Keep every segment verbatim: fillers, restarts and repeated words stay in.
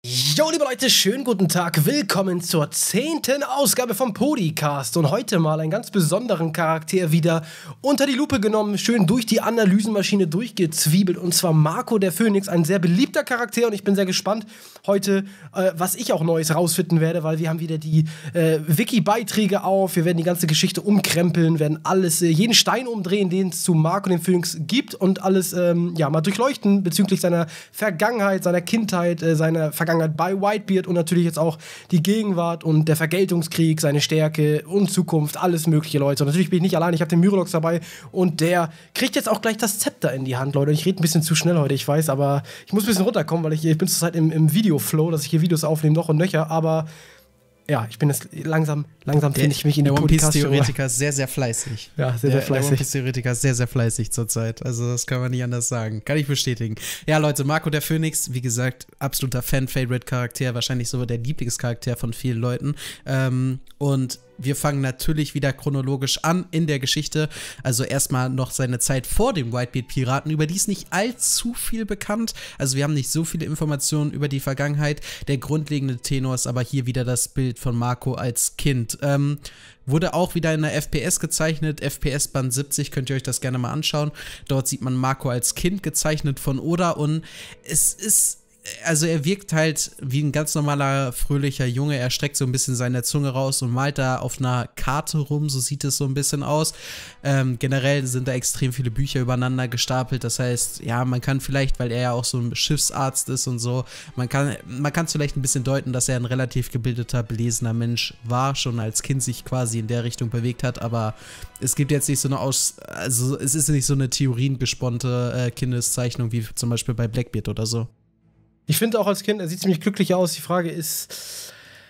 Jo, liebe Leute, schönen guten Tag. Willkommen zur zehnten Ausgabe vom Podcast. Und heute mal einen ganz besonderen Charakter wieder unter die Lupe genommen, schön durch die Analysenmaschine durchgezwiebelt. Und zwar Marco der Phönix, ein sehr beliebter Charakter. Und ich bin sehr gespannt heute, äh, was ich auch Neues rausfinden werde, weil wir haben wieder die äh, Wiki-Beiträge auf. Wir werden die ganze Geschichte umkrempeln, werden alles, äh, jeden Stein umdrehen, den es zu Marco dem Phönix gibt. Und alles, ähm, ja, mal durchleuchten bezüglich seiner Vergangenheit, seiner Kindheit, äh, seiner Vergangenheit bei Whitebeard und natürlich jetzt auch die Gegenwart und der Vergeltungskrieg, seine Stärke und Zukunft, alles mögliche, Leute. Und natürlich bin ich nicht allein, ich habe den Myrolox dabei und der kriegt jetzt auch gleich das Zepter in die Hand, Leute. Ich rede ein bisschen zu schnell heute, ich weiß, aber ich muss ein bisschen runterkommen, weil ich, ich bin zurzeit im, im Video-Flow, dass ich hier Videos aufnehme, noch und nöcher, aber ja, ich bin jetzt langsam, langsam finde ich mich in die Podcast. Der One Piece-Theoretiker ist sehr, sehr fleißig. Ja, sehr, sehr der, fleißig. Der One Piece-Theoretiker ist sehr, sehr fleißig zurzeit. Also das kann man nicht anders sagen. Kann ich bestätigen. Ja, Leute, Marco der Phönix, wie gesagt, absoluter Fan-Favorite-Charakter, wahrscheinlich so der Lieblingscharakter von vielen Leuten. Ähm, und wir fangen natürlich wieder chronologisch an in der Geschichte. Also erstmal noch seine Zeit vor dem Whitebeard-Piraten. Über die ist nicht allzu viel bekannt. Also wir haben nicht so viele Informationen über die Vergangenheit. Der grundlegende Tenor ist aber hier wieder das Bild von Marco als Kind. Ähm, wurde auch wieder in der F P S gezeichnet. F P S Band siebzig, könnt ihr euch das gerne mal anschauen. Dort sieht man Marco als Kind gezeichnet von Oda. Und es ist... Also er wirkt halt wie ein ganz normaler, fröhlicher Junge. Er streckt so ein bisschen seine Zunge raus und malt da auf einer Karte rum, so sieht es so ein bisschen aus. Ähm, generell sind da extrem viele Bücher übereinander gestapelt. Das heißt, ja, man kann vielleicht, weil er ja auch so ein Schiffsarzt ist und so, man kann man kann es vielleicht ein bisschen deuten, dass er ein relativ gebildeter, belesener Mensch war, schon als Kind sich quasi in der Richtung bewegt hat, aber es gibt jetzt nicht so eine Aus... Also es ist nicht so eine theoriengesponnte äh, Kindeszeichnung wie zum Beispiel bei Blackbeard oder so. Ich finde auch als Kind, er sieht ziemlich glücklich aus. Die Frage ist,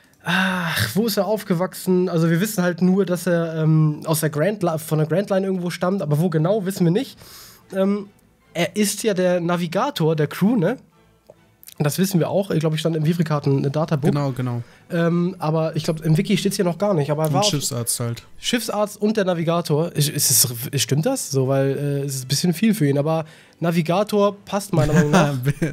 ach, wo ist er aufgewachsen? Also wir wissen halt nur, dass er ähm, aus der Grand von der Grand Line irgendwo stammt, aber wo genau, wissen wir nicht. Ähm, er ist ja der Navigator der Crew, ne? Das wissen wir auch. Ich glaube, ich stand im Vivrikarten ein Databook. Genau, genau. Ähm, aber ich glaube, im Wiki steht es hier noch gar nicht. Aber er war ein Schiffsarzt halt. Schiffsarzt und der Navigator. Ist, ist es, stimmt das? So, weil äh, es ist ein bisschen viel für ihn. Aber Navigator passt meiner Meinung nach.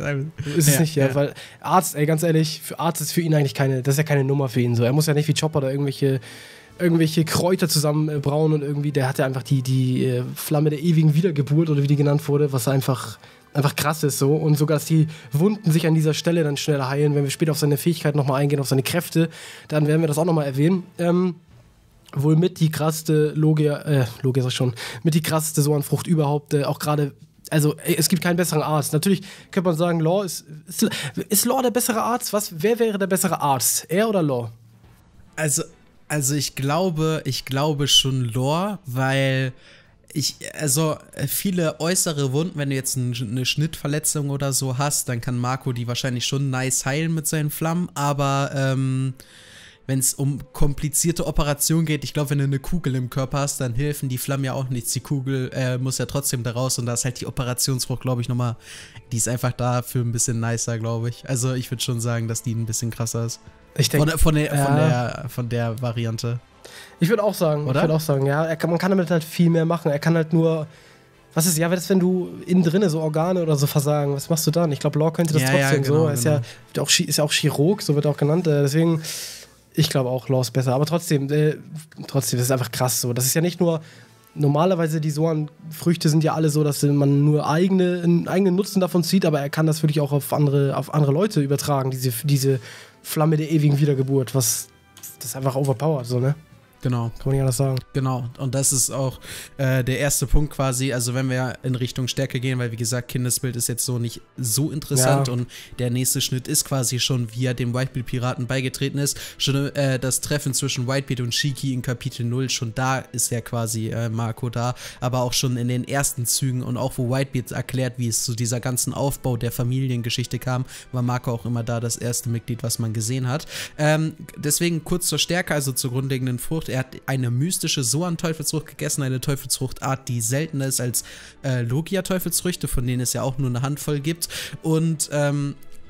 Ist es ja, nicht, ja, ja. Weil Arzt, ey, ganz ehrlich, für Arzt ist für ihn eigentlich keine, das ist ja keine Nummer für ihn. So. Er muss ja nicht wie Chopper da irgendwelche irgendwelche Kräuter zusammen äh, brauen und irgendwie, der hat ja einfach die, die äh, Flamme der ewigen Wiedergeburt oder wie die genannt wurde, was einfach einfach krass ist so und sogar, dass die Wunden sich an dieser Stelle dann schneller heilen. Wenn wir später auf seine Fähigkeiten nochmal eingehen, auf seine Kräfte, dann werden wir das auch nochmal erwähnen. Ähm, wohl mit die krasseste Logia, äh, Logia sag ich schon, mit die krasseste Soanfrucht überhaupt, äh, auch gerade, also ey, es gibt keinen besseren Arzt. Natürlich könnte man sagen, Law ist, ist, ist Law der bessere Arzt? Was, wer wäre der bessere Arzt? Er oder Law? Also, also ich glaube, ich glaube schon Law, weil Ich, also viele äußere Wunden, wenn du jetzt eine Schnittverletzung oder so hast, dann kann Marco die wahrscheinlich schon nice heilen mit seinen Flammen, aber ähm, wenn es um komplizierte Operationen geht, ich glaube, wenn du eine Kugel im Körper hast, dann helfen die Flammen ja auch nichts. Die Kugel äh, muss ja trotzdem da raus und da ist halt die Operationsfrucht, glaube ich, nochmal, die ist einfach dafür ein bisschen nicer, glaube ich. Also ich würde schon sagen, dass die ein bisschen krasser ist. Ich denke, von, von, der, ja. von, der, von der Variante. Ich würde auch sagen, Oder? ich würde auch sagen, ja, er kann, man kann damit halt viel mehr machen. Er kann halt nur, was ist, ja, was ist, wenn du innen drinne so Organe oder so versagen, was machst du dann? Ich glaube, Law könnte das ja, trotzdem ja, genau, so. Er ist, genau. ja, auch, ist ja auch Chirurg, so wird er auch genannt. Deswegen, ich glaube auch, Law ist besser. Aber trotzdem, äh, trotzdem, das ist einfach krass so. Das ist ja nicht nur, normalerweise die Soan-Früchte sind ja alle so, dass man nur eigene, einen eigenen Nutzen davon zieht, aber er kann das wirklich auch auf andere, auf andere Leute übertragen, diese, diese Flamme der ewigen Wiedergeburt, was, das ist einfach overpowered, so, ne? Genau. Kann man nicht anders sagen. Genau. Und das ist auch äh, der erste Punkt quasi, also wenn wir in Richtung Stärke gehen, weil wie gesagt, Kindesbild ist jetzt so nicht so interessant ja. Und der nächste Schnitt ist quasi schon, wie er dem Whitebeard-Piraten beigetreten ist, schon äh, das Treffen zwischen Whitebeard und Shiki in Kapitel null, schon da ist ja quasi äh, Marco da, aber auch schon in den ersten Zügen und auch wo Whitebeard erklärt, wie es zu dieser ganzen Aufbau der Familiengeschichte kam, war Marco auch immer da das erste Mitglied, was man gesehen hat. Ähm, deswegen kurz zur Stärke, also zur grundlegenden Frucht. Er hat eine mystische Soan-Teufelsfrucht gegessen, eine Teufelsfruchtart, die seltener ist als äh, Logia-Teufelsfrüchte, von denen es ja auch nur eine Handvoll gibt. Und ähm,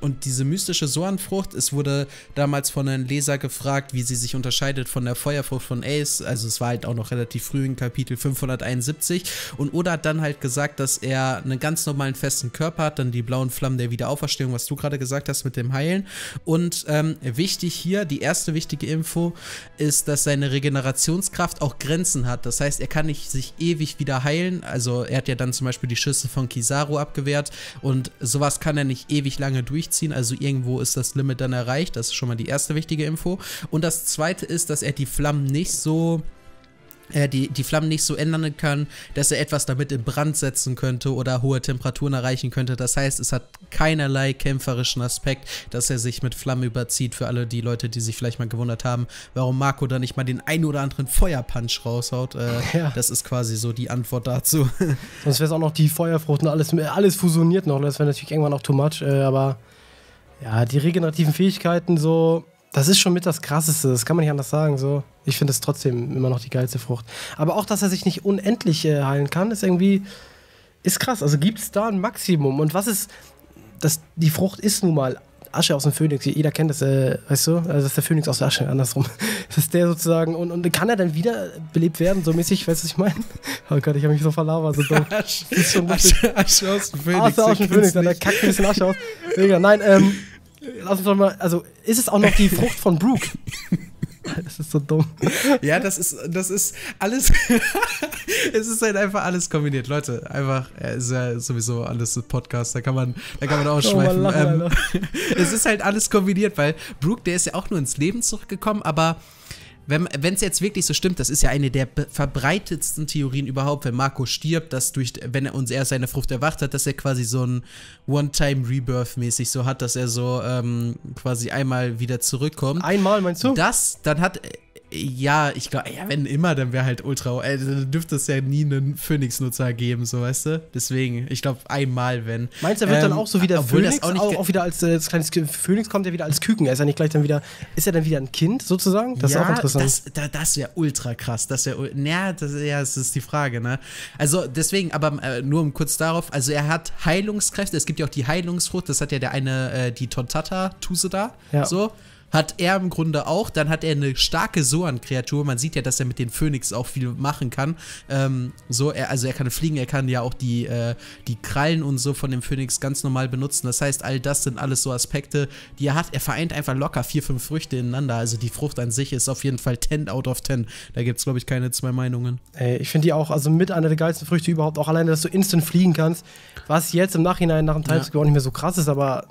und diese mystische Soan-Frucht, es wurde damals von einem Leser gefragt, wie sie sich unterscheidet von der Feuerfrucht von Ace. Also es war halt auch noch relativ früh in Kapitel fünfhunderteinundsiebzig. Und Oda hat dann halt gesagt, dass er einen ganz normalen festen Körper hat, dann die blauen Flammen der Wiederauferstehung, was du gerade gesagt hast mit dem Heilen. Und ähm, wichtig hier, die erste wichtige Info, ist, dass seine Regenerationskraft auch Grenzen hat. Das heißt, er kann nicht sich ewig wieder heilen. Also er hat ja dann zum Beispiel die Schüsse von Kizaru abgewehrt und sowas kann er nicht ewig lange durchziehen. Also irgendwo ist das Limit dann erreicht. Das ist schon mal die erste wichtige Info. Und das zweite ist, dass er die Flammen nicht so äh, die, die Flammen nicht so ändern kann, dass er etwas damit in Brand setzen könnte oder hohe Temperaturen erreichen könnte. Das heißt, es hat keinerlei kämpferischen Aspekt, dass er sich mit Flammen überzieht. Für alle die Leute, die sich vielleicht mal gewundert haben, warum Marco da nicht mal den ein oder anderen Feuerpunch raushaut. Äh, ja. Das ist quasi so die Antwort dazu. Sonst wäre es auch noch die Feuerfrucht und alles, alles fusioniert noch. Das wäre natürlich irgendwann auch too much, äh, aber ja, die regenerativen Fähigkeiten so, das ist schon mit das Krasseste, das kann man nicht anders sagen, so. Ich finde es trotzdem immer noch die geilste Frucht. Aber auch, dass er sich nicht unendlich äh, heilen kann, ist irgendwie, ist krass. Also gibt es da ein Maximum? Und was ist, das, die Frucht ist nun mal Asche aus dem Phönix, jeder kennt das, äh, weißt du? Also das ist der Phönix aus der Asche, andersrum. Das ist der sozusagen, und, und kann er dann wieder belebt werden, so mäßig, weißt du, was ich meine? Oh Gott, ich habe mich so verlabert, so dumm. Asche, das ist schon Asche, Asche aus dem Phönix. Asche aus dem Phönix, da kackt ein bisschen Asche aus. Mega, nein, ähm, lass uns doch mal, also ist es auch noch die Frucht von Brook? Das ist so dumm. Ja, das ist, das ist alles, es ist halt einfach alles kombiniert. Leute, einfach, es ist ja sowieso alles ein Podcast, da kann man, da kann man ausschweifen. Oh, ähm, es ist halt alles kombiniert, weil Brook, der ist ja auch nur ins Leben zurückgekommen, aber wenn es jetzt wirklich so stimmt, das ist ja eine der verbreitetsten Theorien überhaupt, wenn Marco stirbt, dass durch, wenn er uns erst seine Frucht erwacht hat, dass er quasi so ein One-Time-Rebirth-mäßig so hat, dass er so ähm, quasi einmal wieder zurückkommt. Einmal, meinst du? Das, dann hat, ja, ich glaube, ja, wenn immer, dann wäre halt ultra, äh, dann dürfte es ja nie einen Phoenix-Nutzer geben, so, weißt du? Deswegen, ich glaube, einmal, wenn. Meinst du, er wird ähm, dann auch so wie der Phoenix, auch, nicht auch, auch wieder als äh, das kleines Phoenix kommt er wieder als Küken, er ist ja nicht gleich dann wieder, ist er dann wieder ein Kind, sozusagen? Das ja, ist auch interessant. das, da, das wäre ultra krass, das wäre, ja, das, ja, das ist die Frage, ne? Also, deswegen, aber äh, nur um kurz darauf, also er hat Heilungskräfte, es gibt ja auch die Heilungsfrucht, das hat ja der eine, äh, die Tontata-Tuse da, ja. So. Hat er im Grunde auch, dann hat er eine starke Soan-Kreatur, man sieht ja, dass er mit den Phönix auch viel machen kann, ähm, so, er, also er kann fliegen, er kann ja auch die, äh, die Krallen und so von dem Phönix ganz normal benutzen, das heißt, all das sind alles so Aspekte, die er hat, er vereint einfach locker vier, fünf Früchte ineinander, also die Frucht an sich ist auf jeden Fall ten out of ten, da gibt es, glaube ich, keine zwei Meinungen. Ey, ich finde die auch, also mit einer der geilsten Früchte überhaupt, auch alleine, dass du instant fliegen kannst, was jetzt im Nachhinein nach dem Timeskip ja. auch nicht mehr so krass ist, aber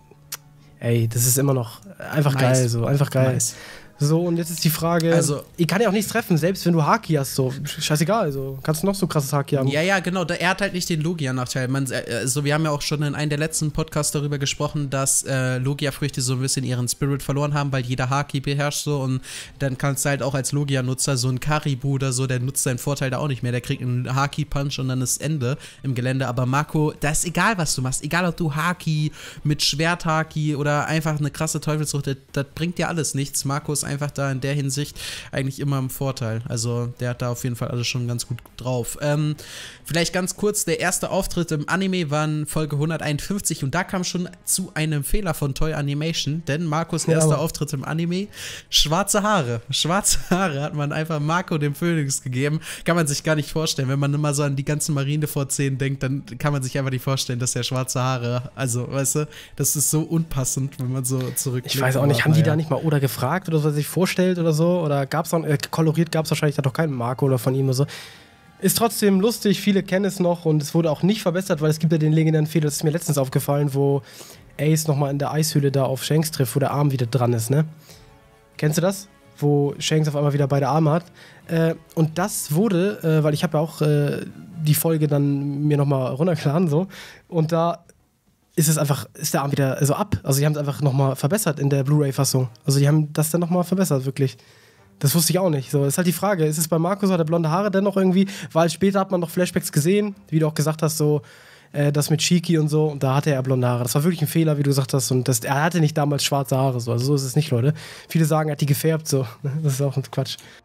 ey, das ist immer noch einfach nice. Geil, so, einfach geil. Nice. So, und jetzt ist die Frage, also, ich kann ja auch nichts treffen, selbst wenn du Haki hast, so, scheißegal, also, kannst du noch so krasses Haki haben. Ja, ja, genau, er hat halt nicht den Logia-Nachteil. Man, also, wir haben ja auch schon in einem der letzten Podcasts darüber gesprochen, dass äh, Logia-Früchte so ein bisschen ihren Spirit verloren haben, weil jeder Haki beherrscht so und dann kannst du halt auch als Logia-Nutzer, so ein Karibu oder so, der nutzt seinen Vorteil da auch nicht mehr, der kriegt einen Haki-Punch und dann ist Ende im Gelände, aber Marco, da ist egal, was du machst, egal ob du Haki mit Schwert-Haki oder einfach eine krasse Teufelsfrucht, das, das bringt dir alles nichts. Marco ist einfach da in der Hinsicht eigentlich immer im Vorteil. Also der hat da auf jeden Fall alles schon ganz gut drauf. Ähm, vielleicht ganz kurz, der erste Auftritt im Anime war in Folge hunderteinundfünfzig und da kam schon zu einem Fehler von Toei Animation, denn Marcos ja, erster Auftritt im Anime, schwarze Haare. Schwarze Haare hat man einfach Marco dem Phönix gegeben. Kann man sich gar nicht vorstellen. Wenn man immer so an die ganzen Marineford-Szenen denkt, dann kann man sich einfach nicht vorstellen, dass er schwarze Haare, also weißt du, das ist so unpassend, wenn man so zurückblickt. Ich weiß auch nicht, haben die da nicht mal Oda gefragt oder so, was sich vorstellt oder so? Oder gab es noch, äh, koloriert gab es wahrscheinlich da doch keinen Marco oder von ihm oder so. Ist trotzdem lustig, viele kennen es noch und es wurde auch nicht verbessert, weil es gibt ja den legendären Fehler, das ist mir letztens aufgefallen, wo Ace nochmal in der Eishöhle da auf Shanks trifft, wo der Arm wieder dran ist, ne? Kennst du das? Wo Shanks auf einmal wieder beide Arme hat. Äh, und das wurde, äh, weil ich habe ja auch äh, die Folge dann mir nochmal runtergeladen, so, und da ist es einfach, ist der Arm wieder so ab. Also die haben es einfach nochmal verbessert in der Blu-ray-Fassung. Also die haben das dann nochmal verbessert, wirklich. Das wusste ich auch nicht. So, ist halt die Frage, ist es bei Marco so, hat er blonde Haare denn noch irgendwie? Weil später hat man noch Flashbacks gesehen, wie du auch gesagt hast, so äh, das mit Shiki und so, und da hatte er blonde Haare. Das war wirklich ein Fehler, wie du gesagt hast, und das, er hatte nicht damals schwarze Haare, so. Also so ist es nicht, Leute. Viele sagen, er hat die gefärbt, so. Das ist auch ein Quatsch.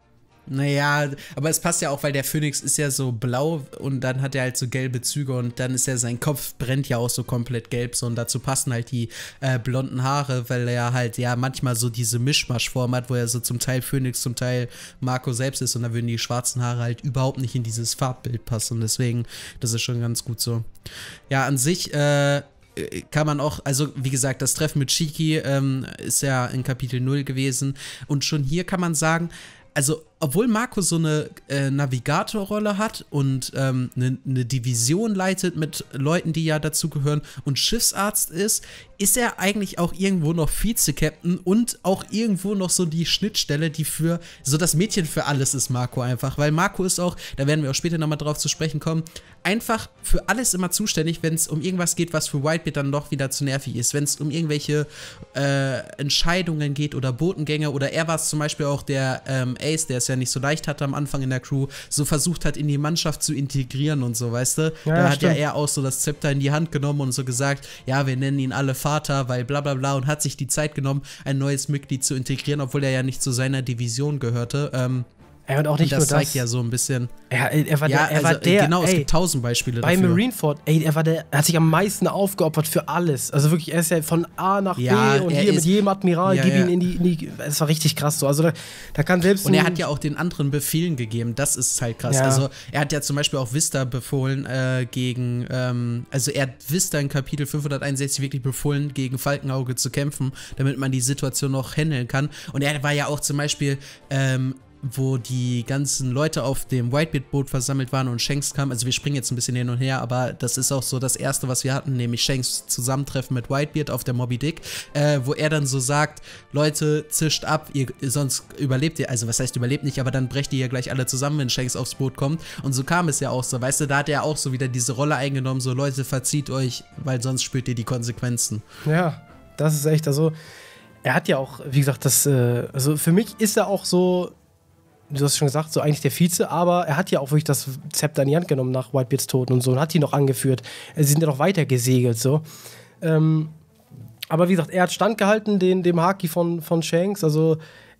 Naja, aber es passt ja auch, weil der Phönix ist ja so blau und dann hat er halt so gelbe Züge und dann ist ja sein Kopf brennt ja auch so komplett gelb so und dazu passen halt die äh, blonden Haare, weil er halt ja manchmal so diese Mischmaschform hat, wo er so zum Teil Phönix, zum Teil Marco selbst ist und dann würden die schwarzen Haare halt überhaupt nicht in dieses Farbbild passen und deswegen, das ist schon ganz gut so. Ja, an sich, äh, kann man auch, also wie gesagt, das Treffen mit Shiki ähm, ist ja in Kapitel null gewesen und schon hier kann man sagen, also obwohl Marco so eine äh, Navigatorrolle hat und ähm, eine, eine Division leitet mit Leuten, die ja dazugehören und Schiffsarzt ist, ist er eigentlich auch irgendwo noch Vize-Captain und auch irgendwo noch so die Schnittstelle, die für so das Mädchen für alles ist, Marco einfach. Weil Marco ist auch, da werden wir auch später nochmal drauf zu sprechen kommen, einfach für alles immer zuständig, wenn es um irgendwas geht, was für Whitebeard dann doch wieder zu nervig ist. Wenn es um irgendwelche äh, Entscheidungen geht oder Botengänge oder er war es zum Beispiel auch der ähm, Ace, der es ja nicht so leicht hatte am Anfang in der Crew, so versucht hat, in die Mannschaft zu integrieren und so, weißt du? Ja, da hat stimmt. ja er auch so das Zepter in die Hand genommen und so gesagt, ja, wir nennen ihn alle Vater, weil bla bla bla und hat sich die Zeit genommen, ein neues Mitglied zu integrieren, obwohl er ja nicht zu seiner Division gehörte. Ähm, Ja, und auch nicht und das nur das. zeigt ja so ein bisschen. Er, er war ja, der, er war also, der genau, es ey, gibt tausend Beispiele bei dafür. Marineford, ey, er war der, er hat sich am meisten aufgeopfert für alles. Also wirklich, er ist ja von A nach Ja, B und er hier ist- mit jedem Admiral, Ja, gib ja. ihn in die, in die, es war richtig krass so. Also da, da kann selbst Und er ein- hat ja auch den anderen Befehlen gegeben, das ist halt krass. Ja. Also er hat ja zum Beispiel auch Vista befohlen äh, gegen, ähm, also er hat Vista in Kapitel fünfhunderteinundsechzig wirklich befohlen, gegen Falkenauge zu kämpfen, damit man die Situation noch handeln kann. Und er war ja auch zum Beispiel, ähm, wo die ganzen Leute auf dem Whitebeard-Boot versammelt waren und Shanks kam, also wir springen jetzt ein bisschen hin und her, aber das ist auch so das Erste, was wir hatten, nämlich Shanks Zusammentreffen mit Whitebeard auf der Moby Dick, äh, wo er dann so sagt, Leute, zischt ab, ihr, sonst überlebt ihr, also was heißt überlebt nicht, aber dann brecht ihr ja gleich alle zusammen, wenn Shanks aufs Boot kommt und so kam es ja auch so, weißt du, da hat er auch so wieder diese Rolle eingenommen, so Leute, verzieht euch, weil sonst spürt ihr die Konsequenzen. Ja, das ist echt, also er hat ja auch, wie gesagt, das, äh, also für mich ist er auch so, du hast schon gesagt, so eigentlich der Vize, aber er hat ja auch wirklich das Zepter in die Hand genommen nach Whitebeards Tod und so und hat die noch angeführt. Sie sind ja noch weiter gesegelt, so. Ähm, aber wie gesagt, er hat standgehalten, den, dem Haki von, von Shanks, also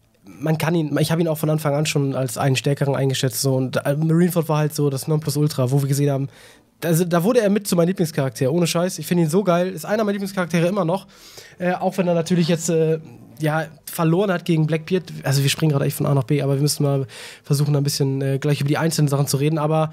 man kann ihn, ich habe ihn auch von Anfang an schon als einen stärkeren eingeschätzt, so, und äh, Marineford war halt so das Nonplusultra, wo wir gesehen haben, also da wurde er mit zu meinem Lieblingscharakter, ohne Scheiß. Ich finde ihn so geil, ist einer meiner Lieblingscharaktere immer noch, äh, auch wenn er natürlich jetzt äh, ja, verloren hat gegen Blackbeard. Also wir springen gerade echt von A nach B, aber wir müssen mal versuchen, ein bisschen äh, gleich über die einzelnen Sachen zu reden. Aber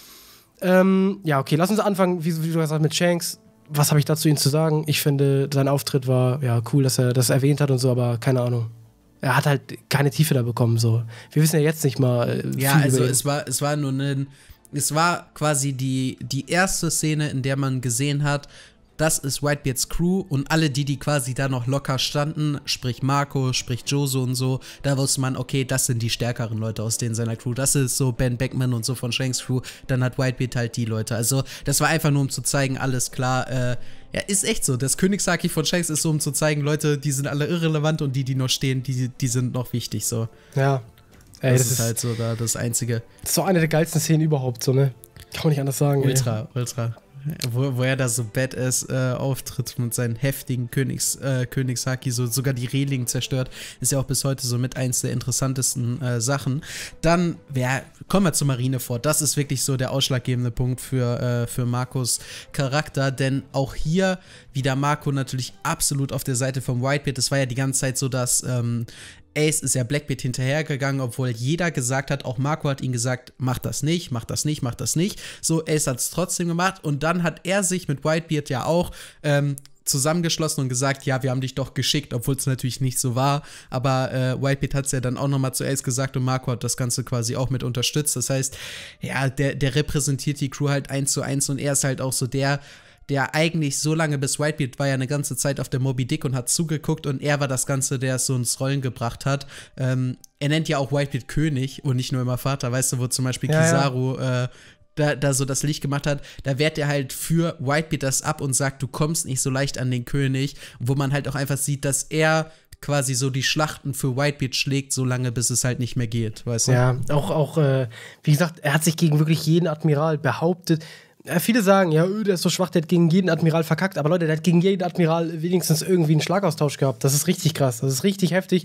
ähm, ja, okay, lass uns anfangen, wie, wie du gesagt hast, mit Shanks. Was habe ich dazu ihm zu sagen? Ich finde, sein Auftritt war ja cool, dass er das erwähnt hat und so, aber keine Ahnung. Er hat halt keine Tiefe da bekommen. So. Wir wissen ja jetzt nicht mal. Äh, Ja, viel also über ihn. es war, es war nur ein, es war quasi die, die erste Szene, in der man gesehen hat, das ist Whitebeards Crew und alle die, die quasi da noch locker standen, sprich Marco, sprich Joso und so, da wusste man, okay, das sind die stärkeren Leute aus denen seiner Crew. Das ist so Ben Beckman und so von Shanks Crew. Dann hat Whitebeard halt die Leute. Also das war einfach nur, um zu zeigen, alles klar, äh, ja, ist echt so. Das Königshaki von Shanks ist so, um zu zeigen, Leute, die sind alle irrelevant und die, die noch stehen, die, die sind noch wichtig, so. Ja. Ey, das, das, ist halt so da das Einzige. Das ist so eine der geilsten Szenen überhaupt, so, ne? Kann man nicht anders sagen. Ultra, ey. ultra. Wo, wo er da so badass äh, auftritt mit seinen heftigen Königs, äh, Königshaki, so sogar die Reling zerstört, ist ja auch bis heute so mit eins der interessantesten äh, Sachen. Dann, ja, kommen wir zu Marineford. Das ist wirklich so der ausschlaggebende Punkt für, äh, für Marcos Charakter, denn auch hier wieder Marco natürlich absolut auf der Seite vom Whitebeard. Es war ja die ganze Zeit so, dass ähm, Ace ist ja Blackbeard hinterhergegangen, obwohl jeder gesagt hat, auch Marco hat ihm gesagt, mach das nicht, mach das nicht, mach das nicht. So, Ace hat es trotzdem gemacht und dann hat er sich mit Whitebeard ja auch ähm, zusammengeschlossen und gesagt, ja, wir haben dich doch geschickt, obwohl es natürlich nicht so war, aber äh, Whitebeard hat es ja dann auch nochmal zu Ace gesagt und Marco hat das Ganze quasi auch mit unterstützt. Das heißt, ja, der, der repräsentiert die Crew halt eins zu eins und er ist halt auch so der, der eigentlich so lange bis Whitebeard war ja eine ganze Zeit auf der Moby Dick und hat zugeguckt und er war das Ganze, der es so ins Rollen gebracht hat. Ähm, er nennt ja auch Whitebeard König und nicht nur immer Vater, weißt du, wo zum Beispiel Ja, Kizaru äh, da, da so das Licht gemacht hat, da wehrt er halt für Whitebeard das ab und sagt, du kommst nicht so leicht an den König, wo man halt auch einfach sieht, dass er quasi so die Schlachten für Whitebeard schlägt, so lange, bis es halt nicht mehr geht, weißt du? Ja, auch, auch äh, wie gesagt, er hat sich gegen wirklich jeden Admiral behauptet. Ja, viele sagen, ja, öh, der ist so schwach, der hat gegen jeden Admiral verkackt. Aber Leute, der hat gegen jeden Admiral wenigstens irgendwie einen Schlagaustausch gehabt. Das ist richtig krass, das ist richtig heftig.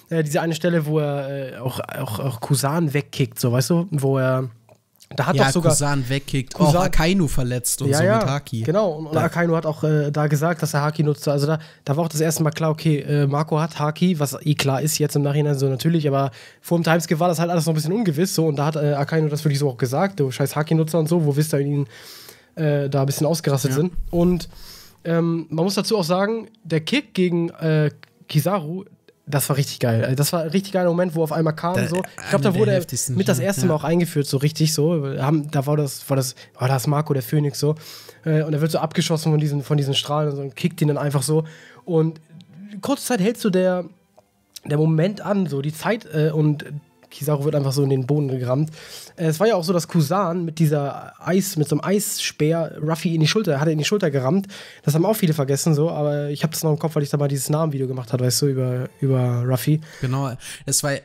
Äh, diese eine Stelle, wo er äh, auch, auch, auch Kusan wegkickt, so, weißt du? Wo er. Da hat ja, doch sogar. Kusan wegkickt, Kusan, auch Akainu verletzt und ja, so ja, mit Haki. Genau, und, und ja. Akainu hat auch äh, da gesagt, dass er Haki nutzte. Also da, da war auch das erste Mal klar, okay, äh, Marco hat Haki, was eh klar ist, jetzt im Nachhinein so natürlich, aber vor dem Timeskip war das halt alles noch ein bisschen ungewiss, so, und da hat äh, Akainu das wirklich so auch gesagt, du scheiß Haki-Nutzer und so, wo Vista ihn äh, da ein bisschen ausgerastet ja. sind. Und ähm, man muss dazu auch sagen, der Kick gegen äh, Kizaru, das war richtig geil. Also das war ein richtig geiler Moment, wo auf einmal kam da, so. Ich glaube, da wurde er mit das erste ja. Mal auch eingeführt, so richtig so. Haben, da war das, war das, war das Marco, der Phönix so. Äh, und er wird so abgeschossen von diesen, von diesen Strahlen und, so, und kickt ihn dann einfach so. Und kurze Zeit hält so der, der Moment an, so die Zeit äh, und Kizaru wird einfach so in den Boden gerammt. Äh, es war ja auch so, dass Kusan mit dieser Eis, mit so einem Eisspeer Ruffy in die Schulter, hat er in die Schulter gerammt. Das haben auch viele vergessen, so, aber ich habe das noch im Kopf, weil ich da mal dieses Namenvideo gemacht habe, weißt du, über, über Ruffy. Genau, es war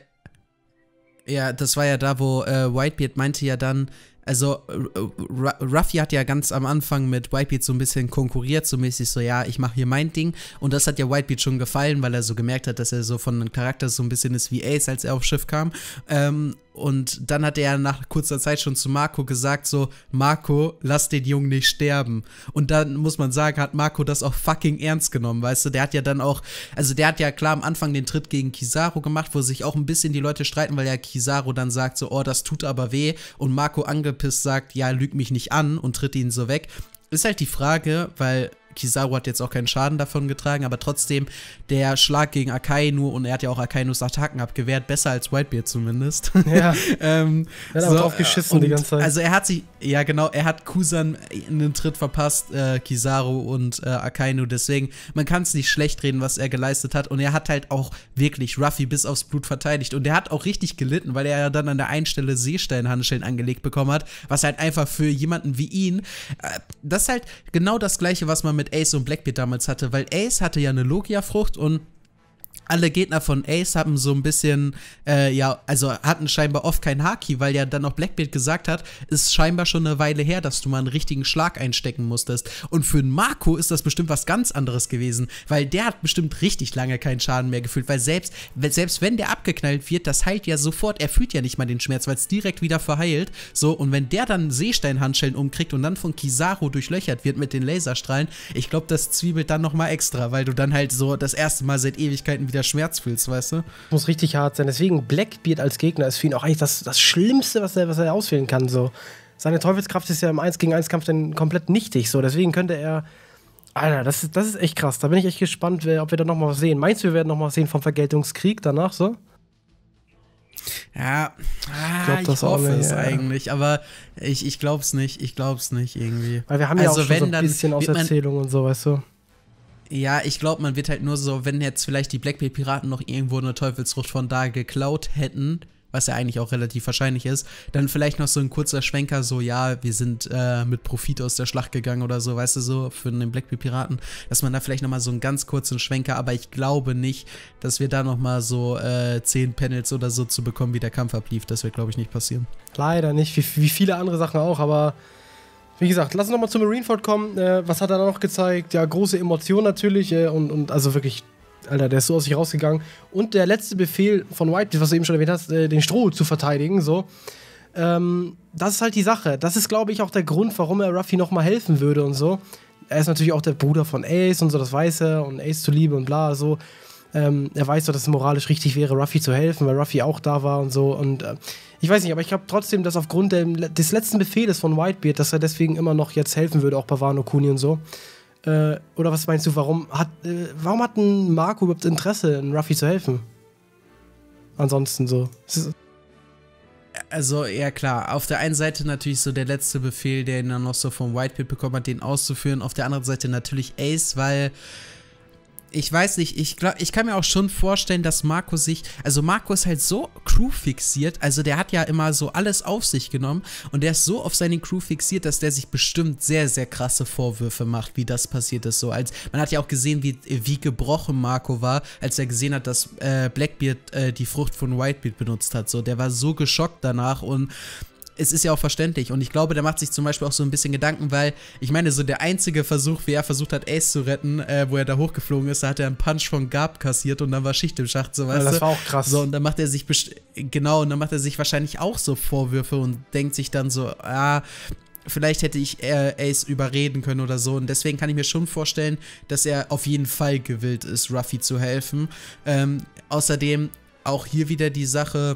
ja, das war ja da, wo äh, Whitebeard meinte ja dann, also Ruffy hat ja ganz am Anfang mit Whitebeard so ein bisschen konkurriert, so mäßig so, ja, ich mache hier mein Ding, und das hat ja Whitebeard schon gefallen, weil er so gemerkt hat, dass er so von einem Charakter so ein bisschen ist wie Ace, als er aufs Schiff kam, ähm, und dann hat er nach kurzer Zeit schon zu Marco gesagt so, Marco, lass den Jungen nicht sterben. Und dann muss man sagen, hat Marco das auch fucking ernst genommen, weißt du, der hat ja dann auch, also der hat ja klar am Anfang den Tritt gegen Kizaru gemacht, wo sich auch ein bisschen die Leute streiten, weil ja Kizaru dann sagt so, oh, das tut aber weh, und Marco angepisst sagt, ja, lüg mich nicht an, und tritt ihn so weg. Ist halt die Frage, weil Kizaru hat jetzt auch keinen Schaden davon getragen, aber trotzdem der Schlag gegen Akainu, und er hat ja auch Akainus Attacken abgewehrt, besser als Whitebeard zumindest. Ja, ähm, er hat so, drauf geschissen die ganze Zeit. Also er hat sich, ja genau, er hat Kusan einen Tritt verpasst, äh, Kizaru und äh, Akainu, deswegen, man kann es nicht schlecht reden, was er geleistet hat, und er hat halt auch wirklich Ruffy bis aufs Blut verteidigt, und er hat auch richtig gelitten, weil er ja dann an der einen Stelle Seesteinhandschellen angelegt bekommen hat, was halt einfach für jemanden wie ihn, äh, das ist halt genau das Gleiche, was man mit Ace und Blackbeard damals hatte, weil Ace hatte ja eine Logia-Frucht, und alle Gegner von Ace haben so ein bisschen, äh, ja, also hatten scheinbar oft kein Haki, weil ja dann auch Blackbeard gesagt hat, ist scheinbar schon eine Weile her, dass du mal einen richtigen Schlag einstecken musstest. Und für einen Marco ist das bestimmt was ganz anderes gewesen, weil der hat bestimmt richtig lange keinen Schaden mehr gefühlt, weil selbst, selbst wenn der abgeknallt wird, das heilt ja sofort, er fühlt ja nicht mal den Schmerz, weil es direkt wieder verheilt. So, und wenn der dann Seesteinhandschellen umkriegt und dann von Kizaru durchlöchert wird mit den Laserstrahlen, ich glaube, das zwiebelt dann nochmal extra, weil du dann halt so das erste Mal seit Ewigkeiten wieder Schmerz fühlst, weißt du? Muss richtig hart sein. Deswegen Blackbeard als Gegner ist für ihn auch eigentlich das, das Schlimmste, was er, was er auswählen kann. So. Seine Teufelskraft ist ja im eins gegen eins Kampf dann komplett nichtig. So. Deswegen könnte er. Alter, das ist, das ist echt krass. Da bin ich echt gespannt, ob wir da noch mal was sehen. Meinst du, wir werden noch mal was sehen vom Vergeltungskrieg danach so? Ja, ah, ich, glaub, das ich hoffe nicht, es ja. eigentlich, aber ich, ich glaub's nicht, ich glaub's nicht irgendwie. Weil wir haben also ja auch schon so ein bisschen aus Erzählung und so, weißt du? Ja, ich glaube, man wird halt nur so, wenn jetzt vielleicht die Blackbeard-Piraten noch irgendwo eine Teufelsfrucht von da geklaut hätten, was ja eigentlich auch relativ wahrscheinlich ist, dann vielleicht noch so ein kurzer Schwenker, so, ja, wir sind äh, mit Profit aus der Schlacht gegangen oder so, weißt du, so, für den Blackbeard-Piraten, dass man da vielleicht noch mal so einen ganz kurzen Schwenker, aber ich glaube nicht, dass wir da noch mal so äh, zehn Panels oder so zu bekommen, wie der Kampf ablief. Das wird, glaube ich, nicht passieren. Leider nicht, wie, wie viele andere Sachen auch, aber wie gesagt, lass uns nochmal zu Marineford kommen. Äh, was hat er da noch gezeigt? Ja, große Emotionen natürlich äh, und, und also wirklich, Alter, der ist so aus sich rausgegangen. Und der letzte Befehl von White, was du eben schon erwähnt hast, äh, den Stroh zu verteidigen, so. Ähm, das ist halt die Sache. Das ist, glaube ich, auch der Grund, warum er Ruffy nochmal helfen würde und so. Er ist natürlich auch der Bruder von Ace und so, das weiß er, und Ace zuliebe und bla, so. Ähm, er weiß doch, dass es moralisch richtig wäre, Ruffy zu helfen, weil Ruffy auch da war und so. Und äh, ich weiß nicht, aber ich glaube trotzdem, dass aufgrund dem, des letzten Befehles von Whitebeard, dass er deswegen immer noch jetzt helfen würde, auch bei Wano Kuni und so. Äh, oder was meinst du, warum hat, äh, warum hat ein Marco überhaupt Interesse, in Ruffy zu helfen? Ansonsten so. Also, ja klar, auf der einen Seite natürlich so der letzte Befehl, der ihn dann noch so vom Whitebeard bekommen hat, den auszuführen. Auf der anderen Seite natürlich Ace, weil ich weiß nicht, ich glaube, ich kann mir auch schon vorstellen, dass Marco sich, also Marco ist halt so Crew fixiert, also der hat ja immer so alles auf sich genommen und der ist so auf seine Crew fixiert, dass der sich bestimmt sehr, sehr krasse Vorwürfe macht, wie das passiert ist. So, als man hat ja auch gesehen, wie, wie gebrochen Marco war, als er gesehen hat, dass äh, Blackbeard äh, die Frucht von Whitebeard benutzt hat. So, der war so geschockt danach und es ist ja auch verständlich. Und ich glaube, der macht sich zum Beispiel auch so ein bisschen Gedanken, weil, ich meine, so der einzige Versuch, wie er versucht hat, Ace zu retten, äh, wo er da hochgeflogen ist, da hat er einen Punch von Garp kassiert und dann war Schicht im Schacht, so, weißt ja, du? Das war auch krass. So, und dann macht er sich, genau, und dann macht er sich wahrscheinlich auch so Vorwürfe und denkt sich dann so, ah, vielleicht hätte ich äh, Ace überreden können oder so. Und deswegen kann ich mir schon vorstellen, dass er auf jeden Fall gewillt ist, Ruffy zu helfen. Ähm, außerdem auch hier wieder die Sache,